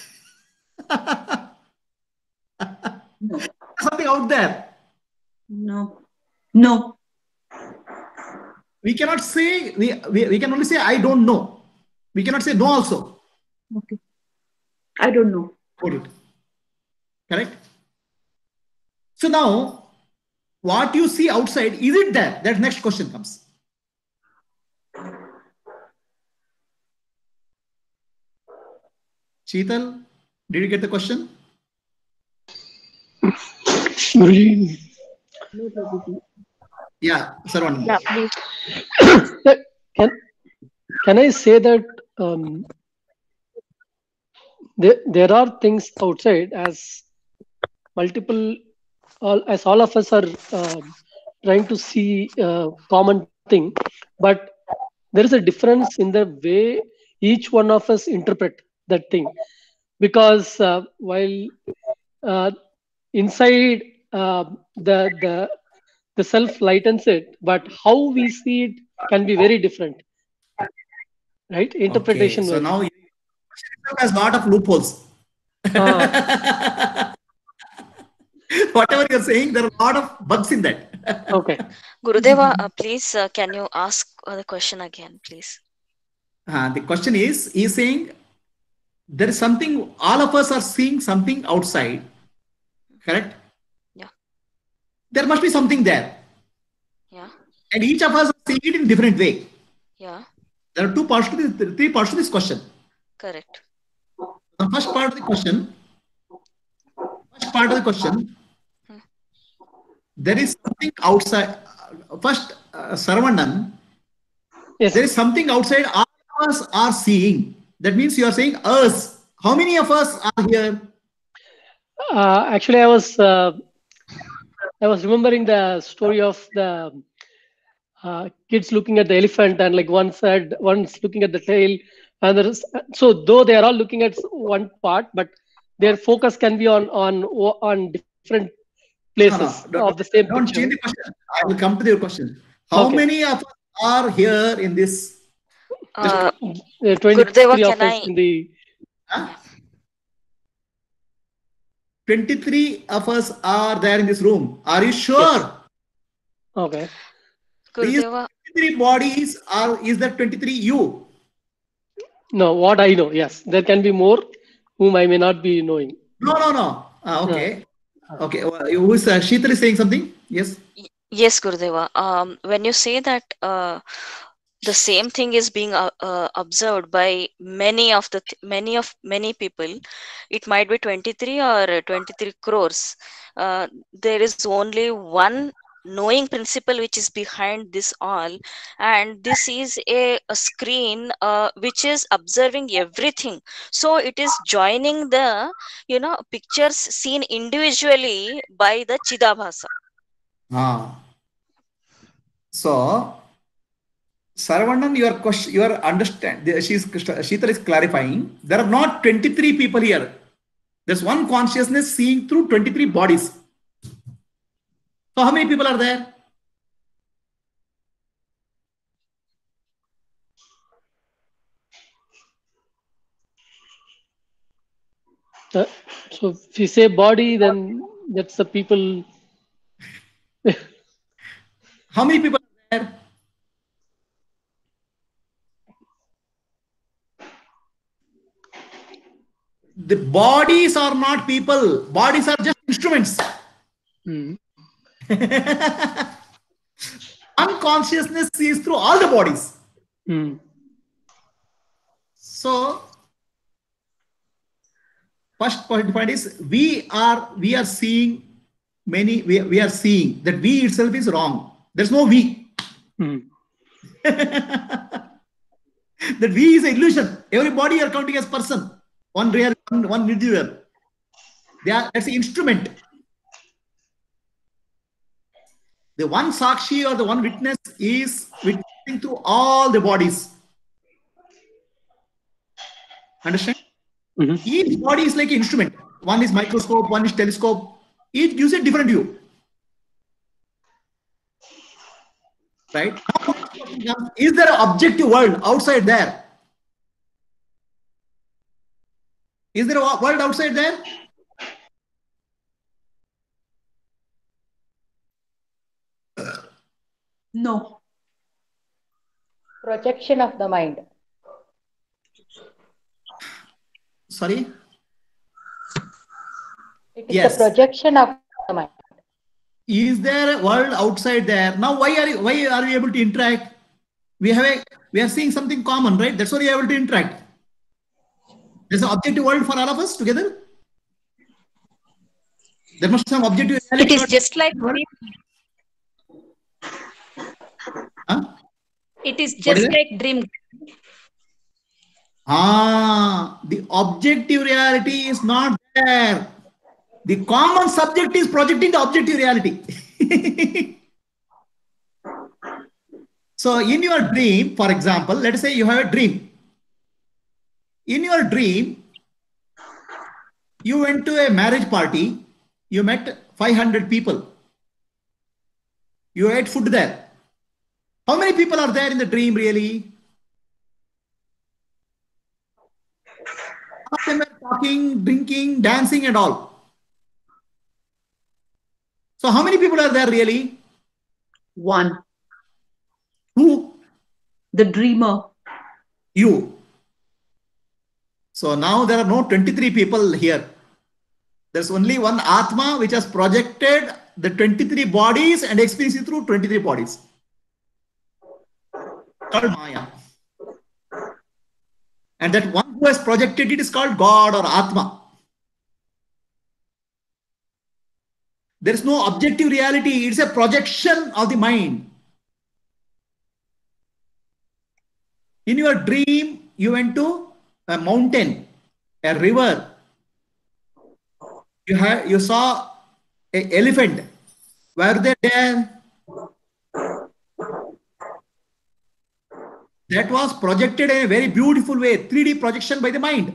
No.
Something out there.
No. No.
We cannot say, we, we, we can only say, I don't know. We cannot say no also.
Okay. I don't know.
Got it. Correct? So now, what you see outside, is it there? That next question comes. Sheetal, did you get the question?
Guruji.
Yeah, Sarwan.
Yeah, please.
Can, can I say that um, there, there are things outside as multiple, all, as all of us are uh, trying to see a common thing, but there is a difference in the way each one of us interpret that thing. Because uh, while uh, inside uh, the, the, the self lightens it, but how we see it can be very different. Right? Interpretation.
Okay, so
wise.
now it has a lot of loopholes.
Ah.
Whatever you're saying, there are a lot of bugs in that.
Okay.
Gurudeva, uh, please, uh, can you ask uh, the question again, please?
Uh, the question is, he's saying there is something, all of us are seeing something outside, correct?
Yeah.
There must be something there.
Yeah.
And each of us are seeing it in different way.
Yeah.
There are two parts to this, three parts to this question.
Correct.
The first part of the question, first part of the question,
Hmm.
there is something outside. First, uh, Saravanan,
yes.
There is something outside all of us are seeing. That means you are saying us. How many of us are here?
Uh, actually, I was uh, I was remembering the story of the uh, kids looking at the elephant, and like one said, one's looking at the tail, and there is, so though they are all looking at one part, but their focus can be on on on different places
No, no,
of the same
don't
picture.
change the question. I will come to your question. How
Okay.
many of us are here in this?
Uh,
Uh, twenty-three of us in the.
Huh? twenty-three of us are there in this room. Are you sure?
Okay.
These
Gurudeva,
twenty-three bodies are, is that twenty-three you?
No, what I know, yes. There can be more whom I may not be knowing.
No, no, no. Ah, okay. Okay. Uh, Who is uh, Sheetal is saying something? Yes.
yes, Gurudeva. Um, when you say that uh, the same thing is being uh, uh, observed by many of the th- many of many people, it might be twenty-three or twenty-three crores. Uh, there is only one knowing principle which is behind this all, and this is a, a screen uh, which is observing everything, so it is joining the you know pictures seen individually by the Chidabhasa.
Ah. So, Saravanan, your question, your understand, she's, Sheetal is clarifying. There are not twenty-three people here. There's one consciousness seeing through twenty-three bodies. So, how many people are there?
Uh, so if you say body, then that's the people.
How many people are there? The bodies are not people. Bodies are just instruments.
Hmm.
Unconsciousness sees through all the bodies.
Hmm.
So, first point, point is we are we are seeing many. We, we are seeing that we itself is wrong. There's no we.
Hmm.
That we is an illusion. Everybody you are counting as person. One real, one, one individual. They are, that's the instrument. The one Sakshi or the one witness is witnessing through all the bodies. Understand?
Mm-hmm.
Each body is like an instrument. One is microscope, one is telescope. Each gives a different view. Right? Is there an objective world outside there? Is there a world outside there?
No.
Projection of the mind.
Sorry?
It is
Yes.
the projection of the mind.
Is there a world outside there? Now, why are you, why are we able to interact? We have a we are seeing something common, right? That's why we are able to interact. There's an objective world for all of us together. There must be some objective reality.
It is just like dream.
Huh?
It is
What
just
is it?
like dream.
Ah, the objective reality is not there. The common subject is projecting the objective reality. So in your dream, for example, let us say you have a dream. In your dream, you went to a marriage party, you met five hundred people. You ate food there. How many people are there in the dream really? All of them are talking, drinking, dancing and all. So how many people are there really?
One.
Who?
The dreamer.
You. So now there are no twenty-three people here. There's only one Atma which has projected the twenty-three bodies and experiencing through twenty-three bodies. Called Maya. And that one who has projected it is called God or Atma. There is no objective reality. It's a projection of the mind. In your dream, you went to a mountain, a river. You have you saw an elephant. Were they there? That was projected in a very beautiful way, three D projection by the mind.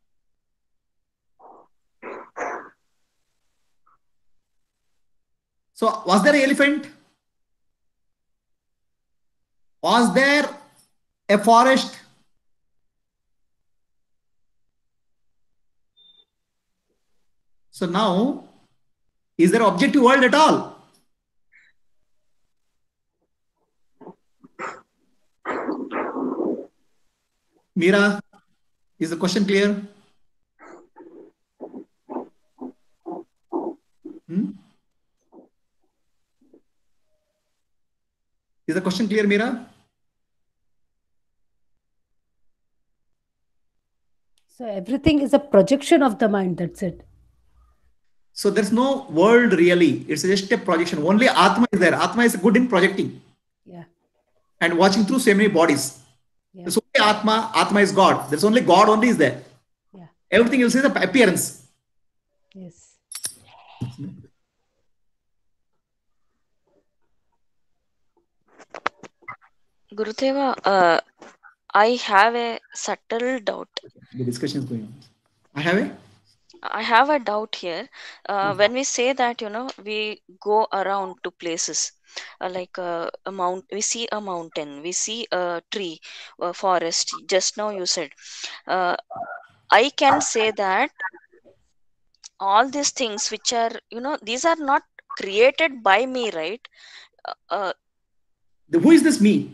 So, was there an elephant? Was there a forest? So now, is there an objective world at all? Meera, is the question clear? Hmm? Is the question clear, Meera?
So everything is a projection of the mind. That's it.
So there's no world really. It's just a projection. Only Atma is there. Atma is good in projecting.
Yeah.
And watching through so many bodies.
Yeah.
There's only Atma. Atma is God. There's only God only is there.
Yeah.
Everything else is the appearance.
Yes.
Gurudeva, uh, I have a subtle doubt.
The discussion is going on. I have a?
I have a doubt here. Uh, when we say that, you know, we go around to places uh, like uh, a mount, we see a mountain, we see a tree, a forest. Just now you said, uh, I can say that all these things which are, you know, these are not created by me, right? Uh, uh,
The, who is this me?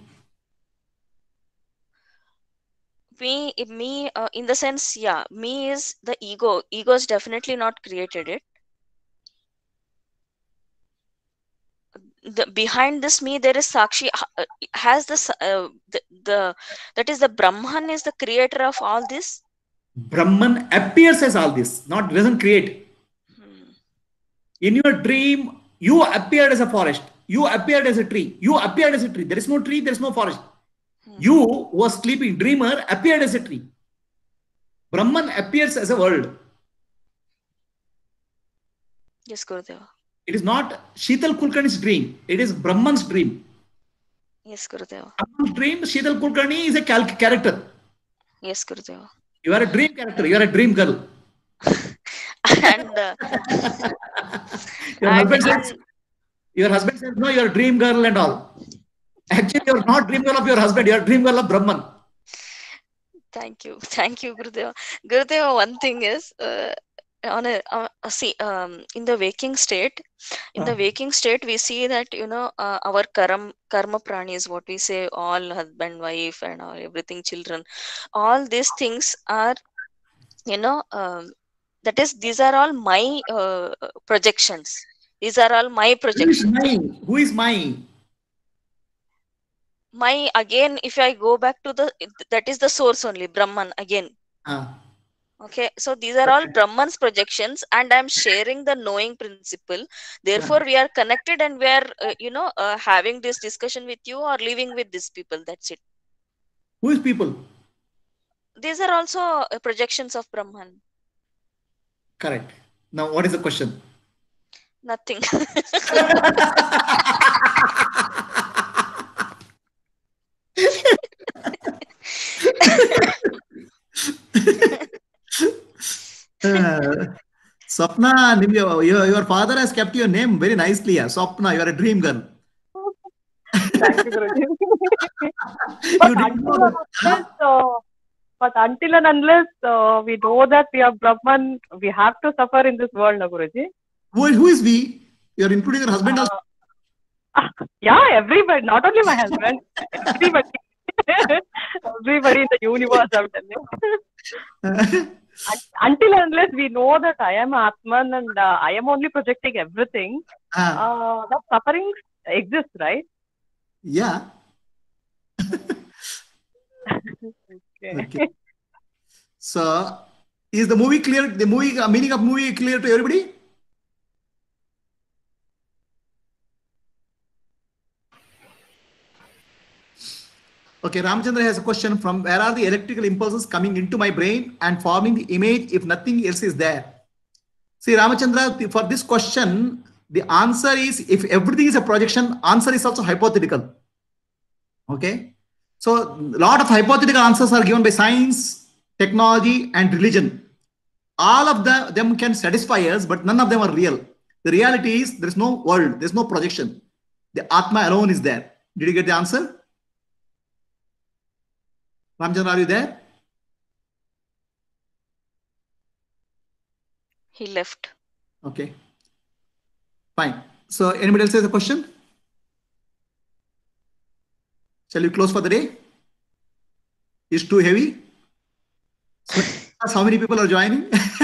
me me uh, in the sense, yeah, me is the ego. Ego is definitely not created it. The behind this me there is Sakshi. Uh, has this uh, the, the that is the Brahman is the creator of all this.
Brahman appears as all this, not doesn't create.
Hmm.
In your dream, you appeared as a forest. You appeared as a tree. You appeared as a tree. There is no tree. There is no forest. Hmm. You was sleeping dreamer appeared as a tree. Brahman appears as a world.
Yes, Gurudeva.
It is not Sheetal Kulkarni's dream. It is Brahman's dream.
Yes, Gurudeva.
Brahman's dream, Sheetal Kulkarni is a character.
Yes, Gurudeva.
You are a dream character. You are a dream girl.
and uh,
your,
and
husband says, your husband says, no, you are a dream girl and all. Actually, you are not dream girl of your husband. You are dream girl of Brahman.
Thank you. Thank you, Gurudeva. Gurudeva, one thing is, uh, on a uh, see um in the waking state in the waking state we see that, you know, uh, our karma karma prani is what we say, all husband, wife and all, everything, children, all these things are, you know, um, that is, these are all my uh, projections. These are all my projections.
Who is mine? Who is mine?
My, again, if I go back to the, that is the source only, Brahman again.
Ah.
Okay, so these are all Brahman's projections, and I'm sharing the knowing principle. Therefore, we are connected, and we are, uh, you know, uh, having this discussion with you or living with these people. That's it.
Who is people?
These are also uh, projections of Brahman.
Correct. Now, what is the question?
Nothing.
uh, Swapna, your, your father has kept your name very nicely. Yeah. Swapna, you are a dream girl.
Thank you, Guruji. but, until unless, uh, but until and unless uh, we know that we are Brahman, we have to suffer in this world, na, Guruji.
Who, who is we? You are including your husband also?
Uh, yeah, everybody, not only my husband, everybody. Everybody in the universe, I'm telling. Until and unless we know that I am Atman and uh, I am only projecting everything,
ah.
uh, that suffering exists, right?
Yeah.
okay.
Okay. So, is the movie clear? The movie uh, meaning of movie clear to everybody? Okay, Ramchandra has a question from where are the electrical impulses coming into my brain and forming the image if nothing else is there? See, Ramachandra, for this question, the answer is if everything is a projection, answer is also hypothetical. Okay. So, a lot of hypothetical answers are given by science, technology, and religion. All of the, them can satisfy us, but none of them are real. The reality is there is no world, there is no projection. The Atma alone is there. Did you get the answer? Ramchandra, are you there?
He left.
Okay. Fine. So, anybody else has a question? Shall we close for the day? Is too heavy? So how many people are joining?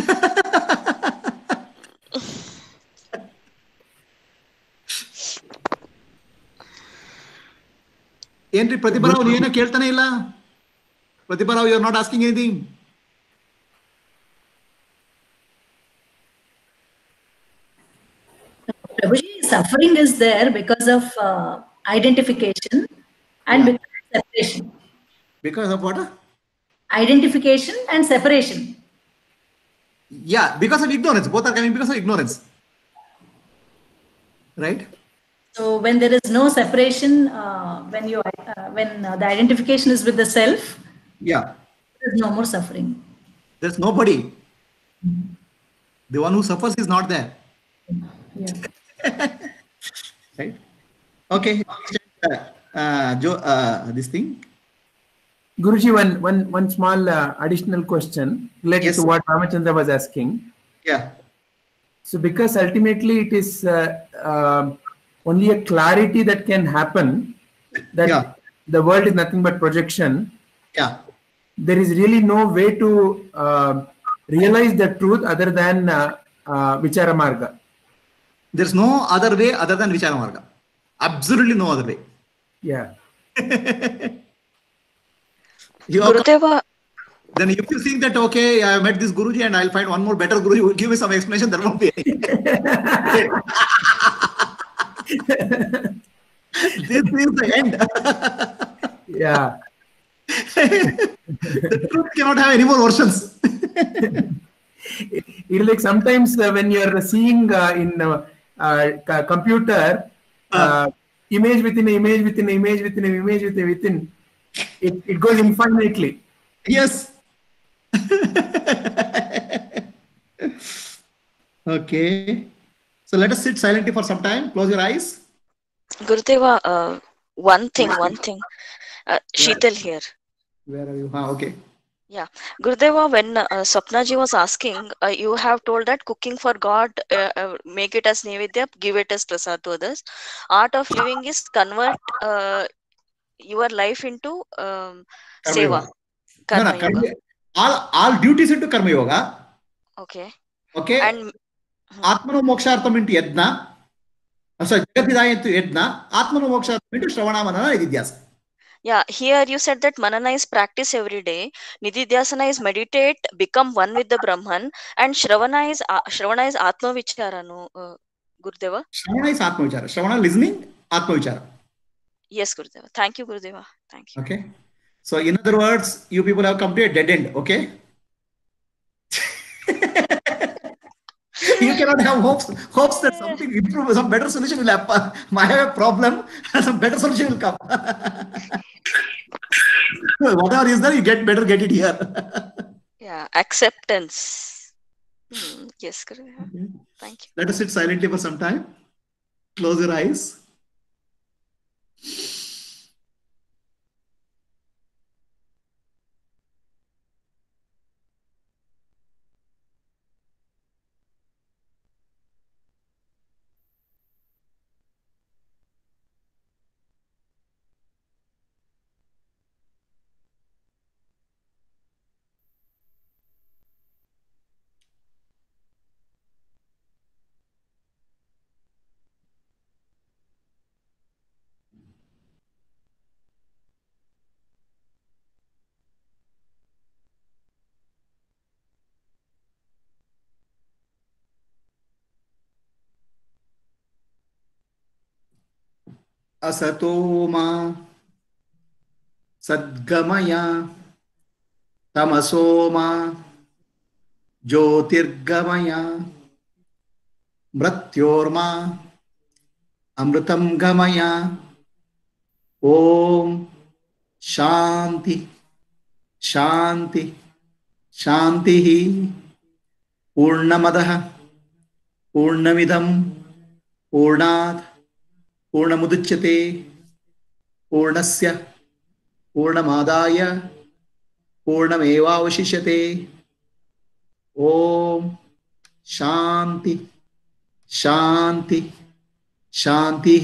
ಏನ್ರಿ ಪ್ರತಿಭಾ ರಾವ್ ನೀವೇನೋ ಕೇಳ್ತಾನೆ ಇಲ್ಲ. Prathibha Rao, you are not asking anything.
Prabhuji, suffering is there because of uh, identification and
Yeah.
because of separation.
Because of what?
Identification and separation.
Yeah, because of ignorance. Both are coming because of ignorance. Right?
So when there is no separation, uh, when you uh, when uh, the identification is with the self,
Yeah.
there is no more suffering.
There's nobody. The one who suffers is not there.
Yeah.
Right? Okay. Uh, uh, Joe, uh, this thing.
Guruji, one, one, one small uh, additional question related
Yes.
to what Ramachandra was asking.
Yeah.
So because ultimately it is uh, uh, only a clarity that can happen, that
Yeah.
the world is nothing but projection.
Yeah.
There is really no way to uh, realize the truth other than uh, uh, Vichara Marga.
There's no other way other than Vichara Marga. Absolutely no other way.
Yeah.
You are,
Gurudeva,
then if you think that, okay, I have met this Guruji and I'll find one more better Guruji who will give me some explanation, there won't be any. This is the end.
Yeah.
The truth cannot have any more versions.
It is like sometimes uh, when you are seeing uh, in uh, uh, c- computer uh, image within an image within an image within an image within within, it, it goes infinitely.
Yes. Okay. So let us sit silently for some time. Close your eyes.
Gurudeva, uh, one thing, one thing. Uh, Sheetal here.
Where are you? Ah, okay.
Yeah, Gurudeva, when uh, Swapnaji was asking, uh, you have told that cooking for God, uh, uh, make it as Nevidya, give it as prasad to others. Art of living is convert uh, your life into um,
Karma
seva,
yoga. No,
karma
no,
yoga.
karma, all, all duties into Karma Yoga.
Okay.
Okay.
And
Atmano Mokshartham into Yadna. Uh, sorry, Jagatidaya into Yadna. Atmano Mokshartham into Shravana Manana Nididhyasa.
yeah, here you said that manana is practice every day, nididhyasana is meditate, become one with the Brahman, and shravana is uh, shravana is atma vichara. No, uh, Gurudeva.
Shravana is Atma Vichara. Shravana listening, Atma Vichara.
Yes, Gurudeva. Thank you, Gurudeva. Thank you.
Okay. So in other words, you people have come to a dead end. Okay. You cannot have hopes, hopes that something improve, some better solution will happen. I have a problem, some better solution will come. Whatever is there, you get better, get it here.
Yeah, acceptance. Hmm, yes, Gurudeva. Thank you.
Let us sit silently for some time. Close your eyes. Asatoma Sadgamaya Tamasoma Jyotirgamaya Mratyorma Amritam Gamaya. Om Shanti Shanti Shanti Purnamadaha Purnamidam Purnat Purnamuduchyate Purnasya Purnamadaya Purnamevavashishyate. Om Shanti Shanti Shanti.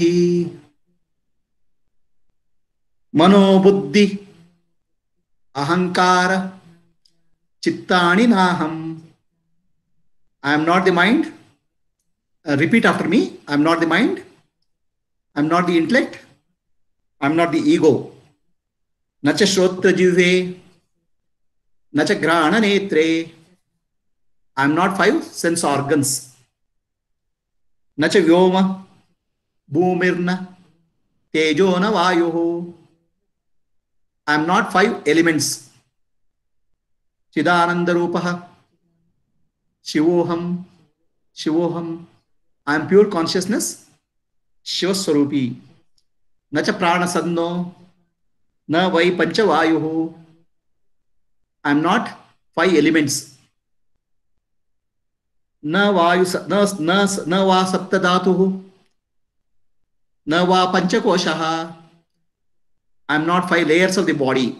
Mano Buddhi Ahankara Chittani naham. I am not the mind. Uh, repeat after me. I am not the mind. I am not the intellect. I am not the ego. Nacha shrotra jive. Nacha grana netre. I am not five sense organs. Nacha vyoma. Bhumirna. Tejona vayuhu. I am not five elements. Chidananda rupaha. Shivoham. Shivoham. I am pure consciousness. Shiva Swarupi. Nacha prana sadno. Na vai pancha vayuhu. I am not five elements. Na vayu na na na va sapta dhatuhu. Na va pancha koshaha. I am not five layers of the body.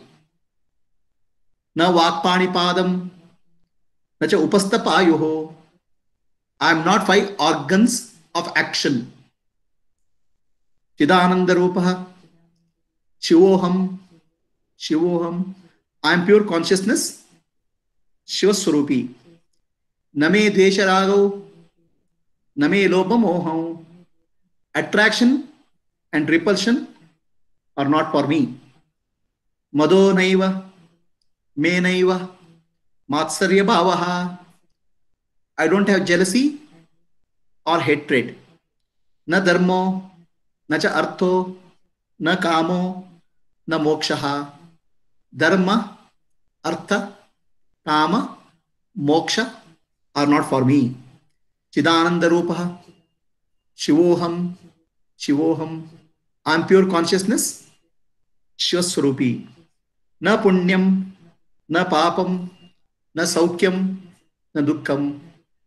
Na vakpani padam. Nacha upastha payuho. I am not five organs of action. Chidananda rupaha. Shivoham. Shivoham. I am pure consciousness. Shiva Swarupi. Name dvesha ragau. Name lopa moham. Attraction and repulsion are not for me. Mado naiva. Me naiva. Matsarya bhavaha. I don't have jealousy or hatred. Na dharmo. Na cha artho. Na kamo. Na mokshaha. Dharma, artha, kama, moksha are not for me. Chidananda rupaha. Shivoham. Shivoham. I am pure consciousness. Shiva Swarupi. Na punyam. Na papam. Na saukyam. Na dukkham.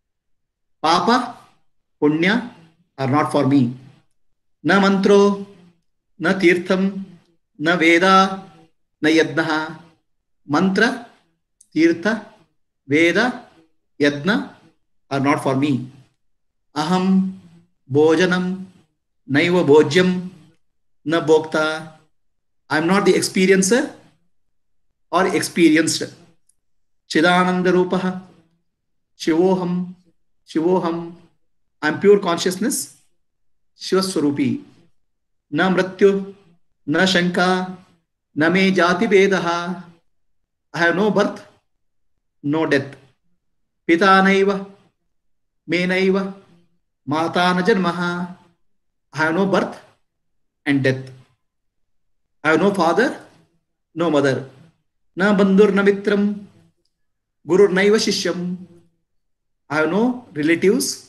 Papa, punya are not for me. Na mantro. Na tirtham. Na veda. Na yadnaha. Mantra, tirtha, veda, yadna are not for me. Aham, bhojanam, naiva bhojyam, na bhokta. I am not the experiencer or experienced. Chidananda rupaha. Shivoham. Shivoham. I am pure consciousness. Shiva Swarupi. Na mrityu. Na shanka. Na me jati vedaha. I have no birth, no death. Pita naiva. Me naiva. Mata na janmaha. I have no birth and death. I have no father, no mother. Na bandhur na mitram. Guru naiva shishyam. I have no relatives,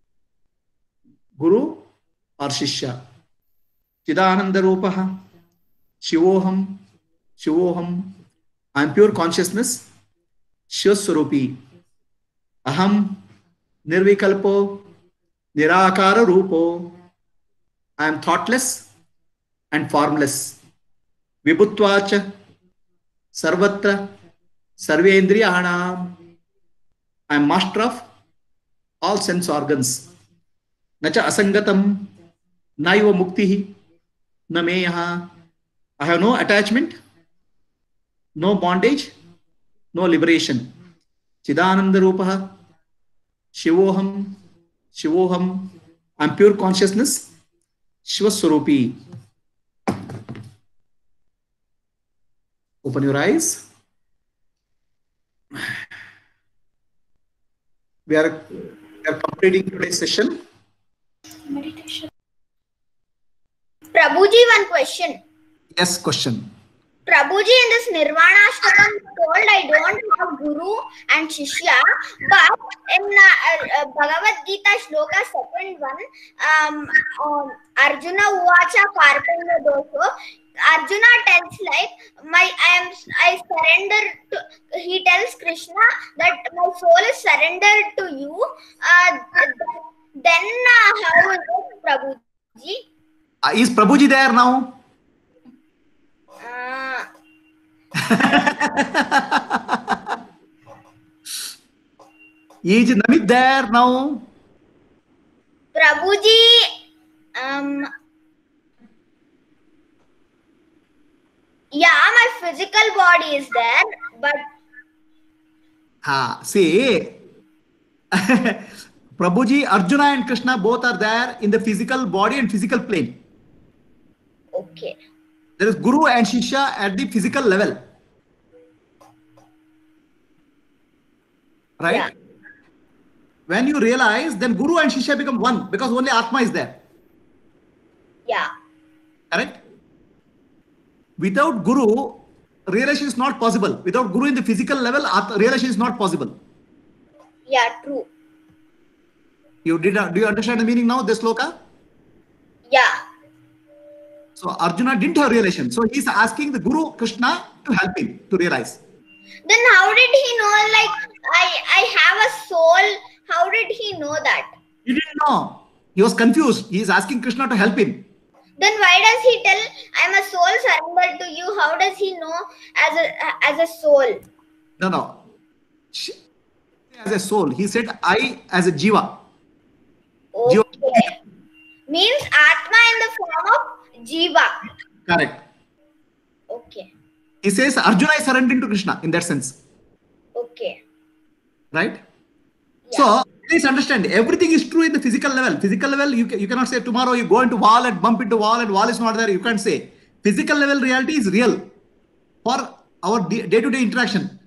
Guru or Shishya. Chidananda rupaha. Shivoham. Shivoham. I am pure consciousness. Shiva Swarupi. Aham. Nirvikalpo. Nirakara rupo. I am thoughtless and formless. Vibhutvacha. Sarvatra. Sarvendriyanam. I am master of all sense organs. Nacha asangatam. Naiva muktihi. Nameyaha. I have no attachment, no bondage, no liberation. Chidananda rupaha. Shivoham. Shivoham. I am pure consciousness. Shiva Swarupi. Open your eyes. We are, we are completing today's session.
Meditation. Prabhuji, one question.
Yes, question.
Prabhuji, in this Nirvana Shtakam told I don't have Guru and Shishya, but in uh, uh, Bhagavad Gita Shloka second one, um, um, Arjuna Uvacha Karpanya Doso, Arjuna tells like, my I am I surrender to, he tells Krishna that my soul is surrendered to you. Uh, then uh, how is it, Prabhuji?
Uh, is Prabhuji there now?
Uh,
Is Namit there now?
Prabhuji, um, yeah, my physical body is there, but
Ha, see, Prabhuji, Arjuna and Krishna both are there in the physical body and physical plane.
Okay.
There is Guru and Shishya at the physical level. Right?
Yeah.
When you realize, then Guru and Shishya become one because only Atma is there.
Yeah.
Correct? Without Guru, realization is not possible. Without Guru in the physical level, realization is not possible.
Yeah, true.
You did. Do you understand the meaning now, this sloka?
Yeah.
So Arjuna didn't have realization. So he's asking the Guru Krishna to help him to realize.
Then how did he know, like, I, I have a soul? How did he know that?
He didn't know. He was confused. He is asking Krishna to help him.
Then why does he tell, I'm a soul surrendered to you? How does he know as a as a soul?
No, no. As a soul. He said, I as a jiva.
Okay. Jiva. Means Atma in the form of jiva.
Correct.
Okay.
He says Arjuna is surrendering to Krishna in that sense.
Okay.
Right? Yeah. So please understand, everything is true in the physical level. Physical level, you, you cannot say tomorrow you go into wall and bump into wall and wall is not there. You can't say. Physical level reality is real for our day-to-day interaction.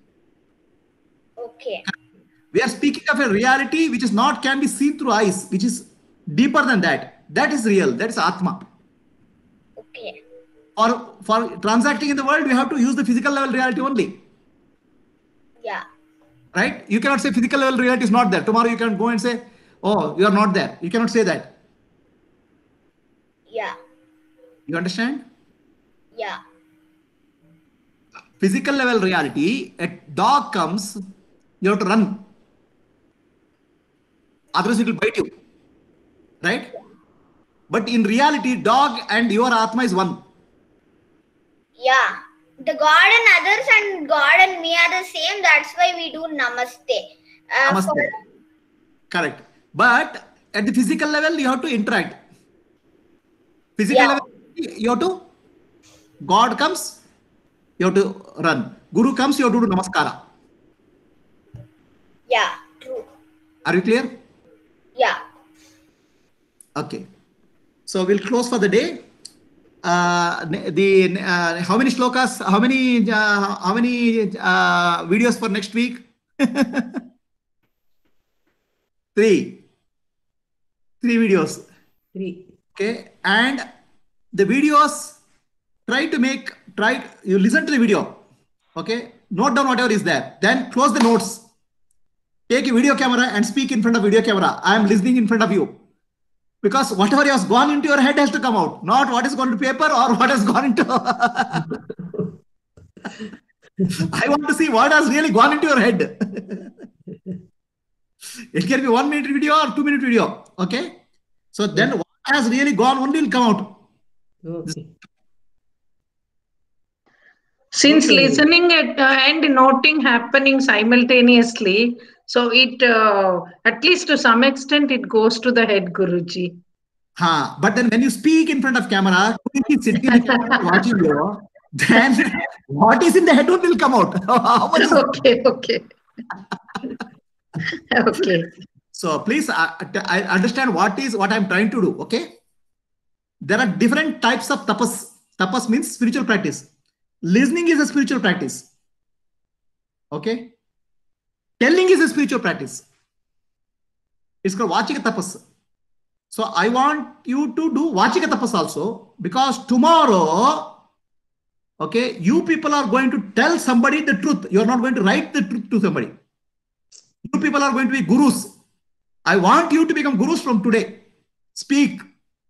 Okay.
We are speaking of a reality which is not can be seen through eyes, which is deeper than that. That is real. That is Atma.
Okay.
For, for transacting in the world, we have to use the physical level reality only.
Yeah.
Right? You cannot say physical level reality is not there. Tomorrow you can go and say, oh, you are not there. You cannot say that.
Yeah.
You understand?
Yeah.
Physical level reality, a dog comes, you have to run. Otherwise it will bite you. Right? But in reality, dog and your Atma is one.
Yeah. The God and others and God and me are the same. That's why we do namaste. Uh,
Namaste.
For...
Correct. But at the physical level, you have to interact. Physical
yeah.
level, you have to, God comes, you have to run. Guru comes, you have to do namaskara.
Yeah, true.
Are you clear?
Yeah.
Okay. So we'll close for the day. Uh, the uh, how many shlokas? How many? Uh, how many uh, videos for next week? Three. Three videos.
Three.
Okay, and the videos. Try to make. Try you listen to the video. Okay, note down whatever is there. Then close the notes. Take a video camera and speak in front of video camera. I am listening in front of you. Because whatever has gone into your head has to come out, not what has gone to paper or what has gone into. I want to see what has really gone into your head. It can be one minute video or two minute video. Okay. So then what has really gone only will come out.
Okay.
Since
Okay.
listening at, uh, and noting happening simultaneously, so it uh, at least to some extent it goes to the head, Guruji.
Huh. But then when you speak in front of camera, sitting in the camera watching you, then what is in the head will come out. How much is
okay, okay. Okay.
So please uh, I understand what is what I'm trying to do. Okay. There are different types of tapas. Tapas means spiritual practice. Listening is a spiritual practice. Okay. Telling is a spiritual practice. It's called Vachika tapas. So I want you to do Vachika tapas also, because tomorrow, okay, you people are going to tell somebody the truth. You are not going to write the truth to somebody. You people are going to be gurus. I want you to become gurus from today. Speak.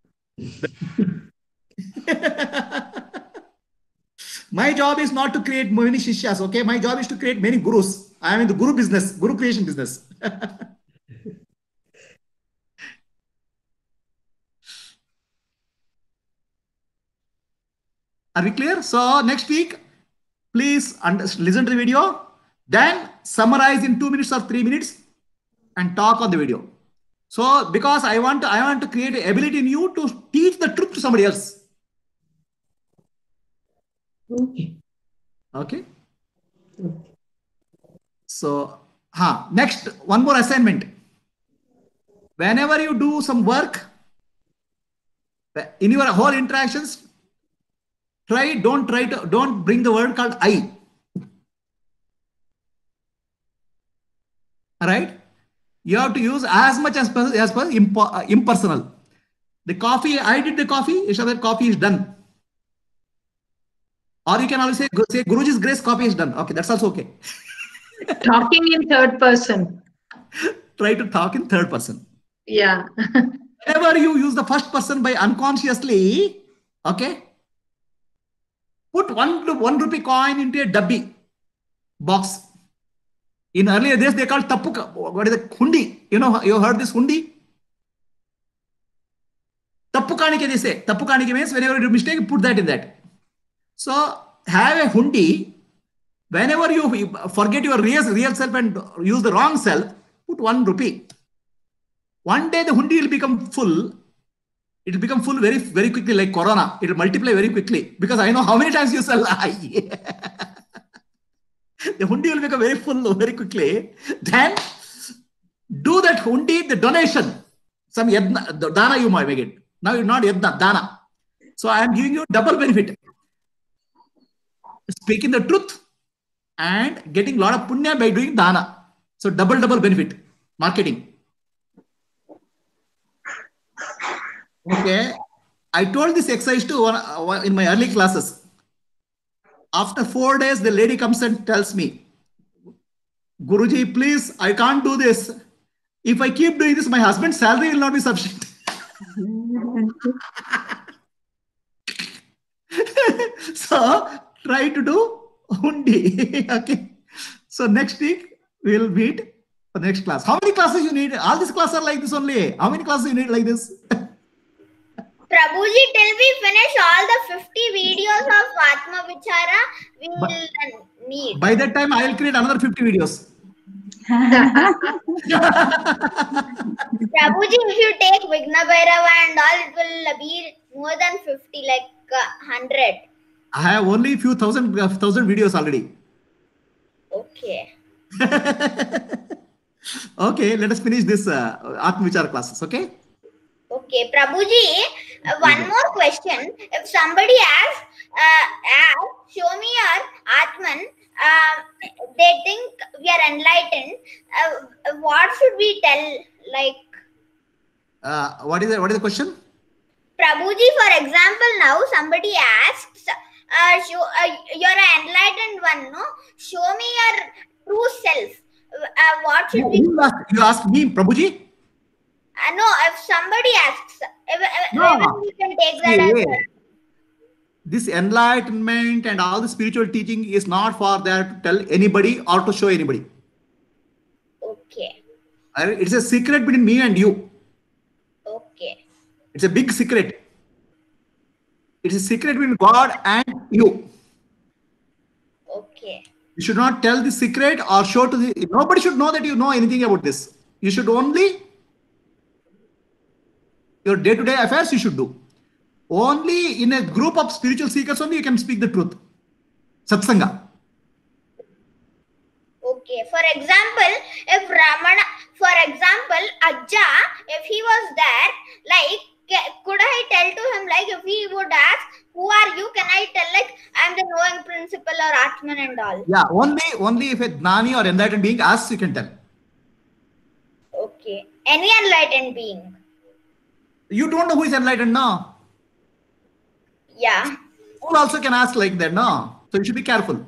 My job is not to create many shishyas, okay? My job is to create many gurus. I am in the guru business, guru creation business. Are we clear? So next week, please listen to the video, then summarize in two minutes or three minutes and talk on the video. So because I want to, I want to create an ability in you to teach the truth to somebody else.
Okay.
Okay. So huh. Next, one more assignment. Whenever you do some work, in your whole interactions, try, don't try to, don't bring the word called I. All right? You have to use as much as possible as per impo- impersonal. The coffee, I did the coffee, Ishabel, coffee is done. Or you can also say, say Guruji's grace, coffee is done. Okay, that's also okay.
Talking in third person.
Try to talk in third person.
Yeah.
Whenever you use the first person by unconsciously, okay, put one, one rupee coin into a dabbi box. In earlier days, they called tappu. What is it? Hundi. You know, you heard this hundi? Tappu kanike, they say. Tappu kanike means whenever you do mistake, put that in that. So, have a hundi. Whenever you forget your real, real self and use the wrong self, put one rupee. One day the hundi will become full. It will become full very, very quickly, like corona. It will multiply very quickly. Because I know how many times you sell. The hundi will become very full very quickly. Then do that hundi, the donation. Some yadna, dana you might make it. Now you're not yadna, dana. So I am giving you double benefit. Speaking the truth and getting a lot of punya by doing dana. So double, double benefit. Marketing. Okay. I told this exercise to one in my early classes. After four days, the lady comes and tells me, Guruji, please, I can't do this. If I keep doing this, my husband's salary will not be sufficient. So, try to do hundi. Okay. So, next week, we will meet for the next class. How many classes you need? All these classes are like this only. How many classes you need like this?
Prabhuji, till we finish all the fifty videos of Atma Vichara, we will
But,
need.
by that time, I will create another fifty videos.
Prabhuji, if you take Vigna Bhairava and all, it will be more than fifty, like uh, one hundred.
I have only few thousand, uh, thousand videos already.
Okay.
Okay, let us finish this uh, Atma Vichara classes, okay?
Okay, Prabhuji, uh, one more question. If somebody asks, uh, asks, show me your Atman, uh, they think we are enlightened. Uh, what should we tell? Like,
Uh, what is the, what is the question?
Prabhuji, for example, now somebody asks, uh, show, uh, you're an enlightened one, no? Show me your true self. Uh, what should we
You ask, you ask me, Prabhuji?
Uh, no, if somebody asks, if, if,
No.
even you can take that as
See,
well.
this enlightenment and all the spiritual teaching is not for that to tell anybody or to show anybody.
Okay,
Alright, it's a secret between me and you.
okay,
It's a big secret. It's a secret between God and you.
okay,
You should not tell the secret or show to the... Nobody should know that you know anything about this. You should only... Your day-to-day affairs you should do. Only in a group of spiritual seekers only you can speak the truth. Satsanga.
okay. For example, if Ramana, for example, Ajja, if he was there, like, ca- could I tell to him, like, if he would ask, who are you? Can I tell, like, I'm the knowing principle or Atman and all?
Yeah, only only if a Gnani or enlightened being asks, you can tell.
Okay. Any enlightened being.
You don't know who is enlightened now.
Yeah.
Who also can ask like that, no? So you should be careful.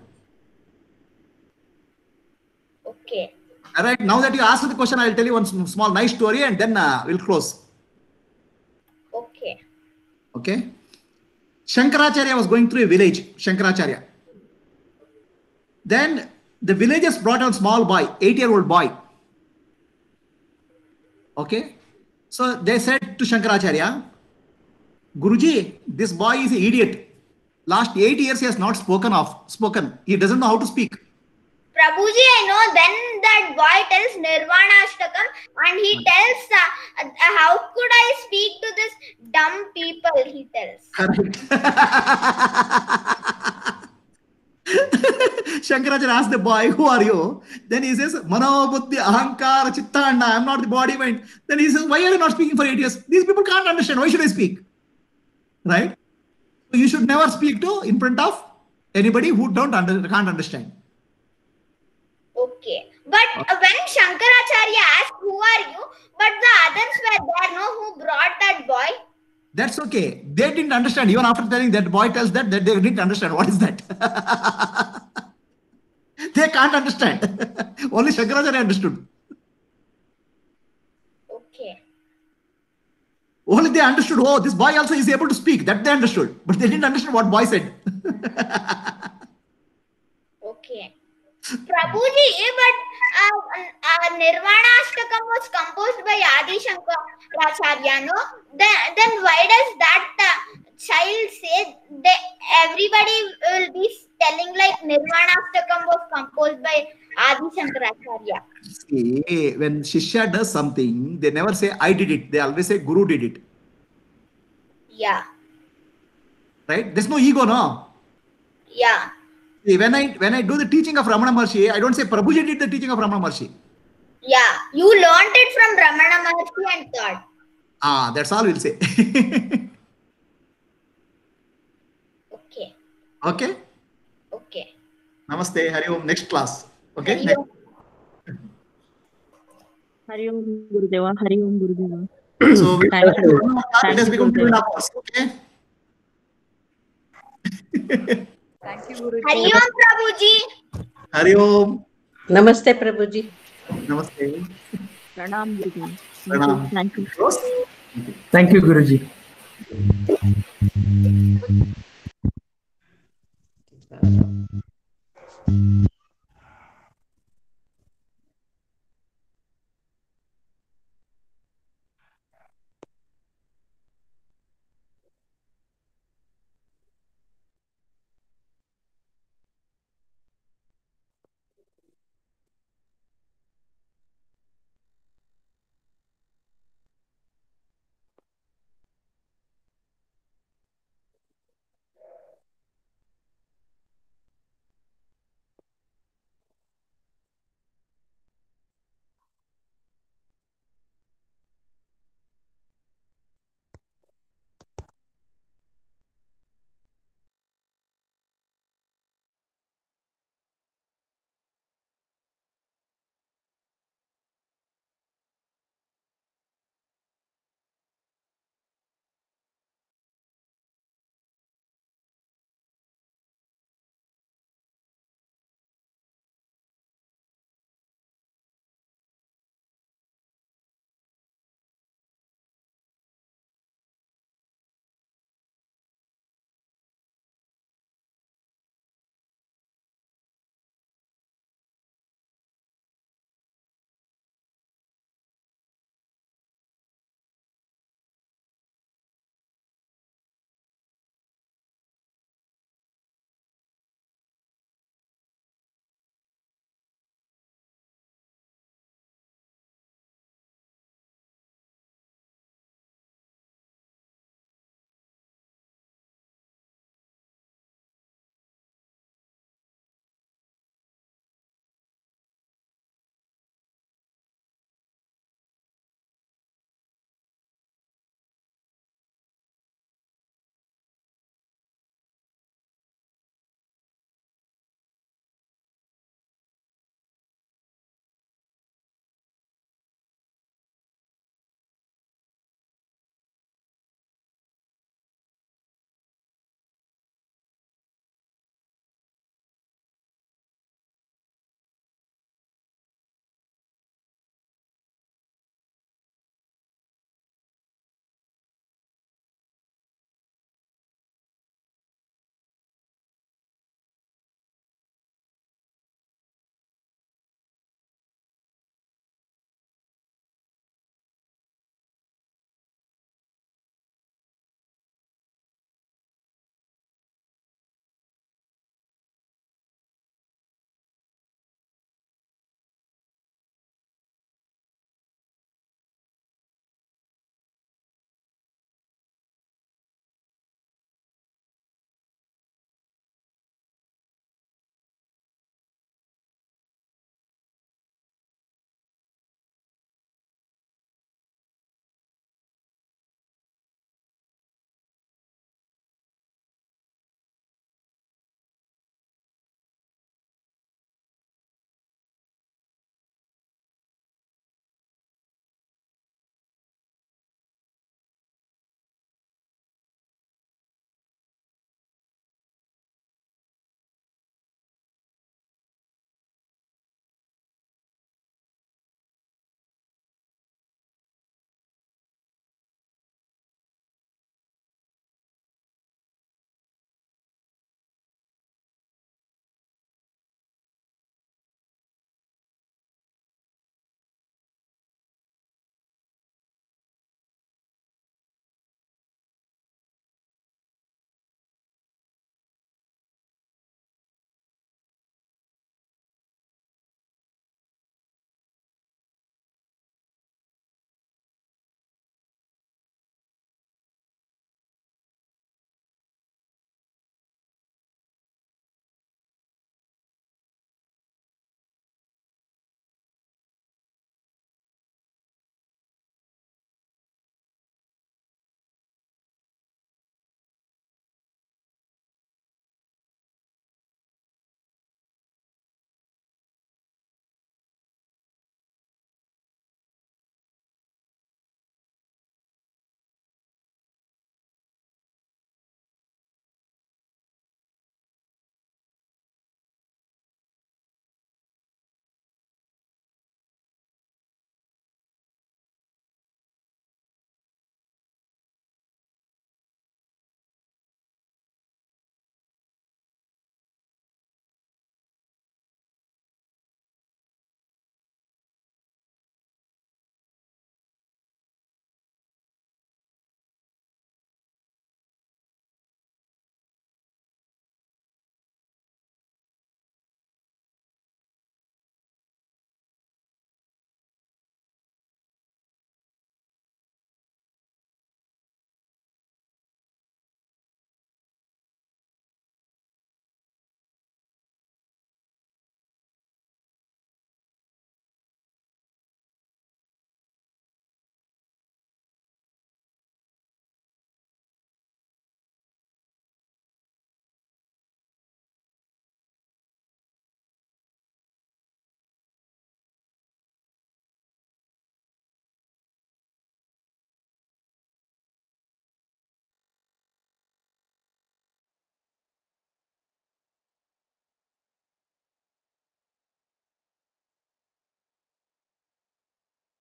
Okay.
All right, now that you asked the question, I'll tell you one sm- small nice story and then uh, we'll close.
Okay.
Okay. Shankaracharya was going through a village, Shankaracharya. Then the villagers brought a small boy, eight-year-old boy. Okay. So they said to Shankaracharya, Guruji, this boy is an idiot. Last eight years he has not spoken of, spoken. He doesn't know how to speak.
Prabhuji, I know then that boy tells Nirvana Ashtakam and he tells, uh, uh, how could I speak to this dumb people, he tells.
Correct. Shankaracharya asked the boy, who are you? Then he says, Mano, Buddhi, Ahankara, Chittanda, I am not the body, mind. Then he says, why are you not speaking for eight years? These people can't understand. Why should I speak? Right? So you should never speak to in front of anybody who don't under, can't understand.
Okay. But uh, when Shankaracharya asked, who are you? But the others were there, no, who brought that boy?
That's okay. They didn't understand. Even after telling that boy tells that, that they didn't understand. What is that? They can't understand. Only Shankaracharya understood.
Okay.
Only they understood, oh, this boy also is able to speak. That they understood. But they didn't understand what boy said.
Okay. Prabhuji, but uh, uh, Nirvana Ashtakam was composed by Adi Shankaracharya, no? Then, then why does that uh, child say that everybody will be telling like Nirvana Ashtakam was composed by Adi Shankaracharya?
See, when Shishya does something, they never say, I did it. They always say, Guru did it.
Yeah.
Right? There's no ego, no?
Yeah.
See, when I when I do the teaching of Ramana Maharshi, I don't say Prabhuji did the teaching of Ramana Maharshi.
Yeah. You learned it from Ramana Maharshi and thought.
Ah, that's all we'll say.
Okay.
Okay?
Okay.
Namaste. Hari Om. Next class. Okay?
Hari
Next.
Om.
Hari Om Gurudeva. Hari Om Gurudeva.
So we
Thank you.
it has become two and a half hours. Okay?
Thank you, Guruji.
Hari Om Prabhuji.
Hari Om.
Namaste, Prabhuji.
Namaste.
Pranam Guruji.
Pranam.
Thank you.
Thank you, Guruji.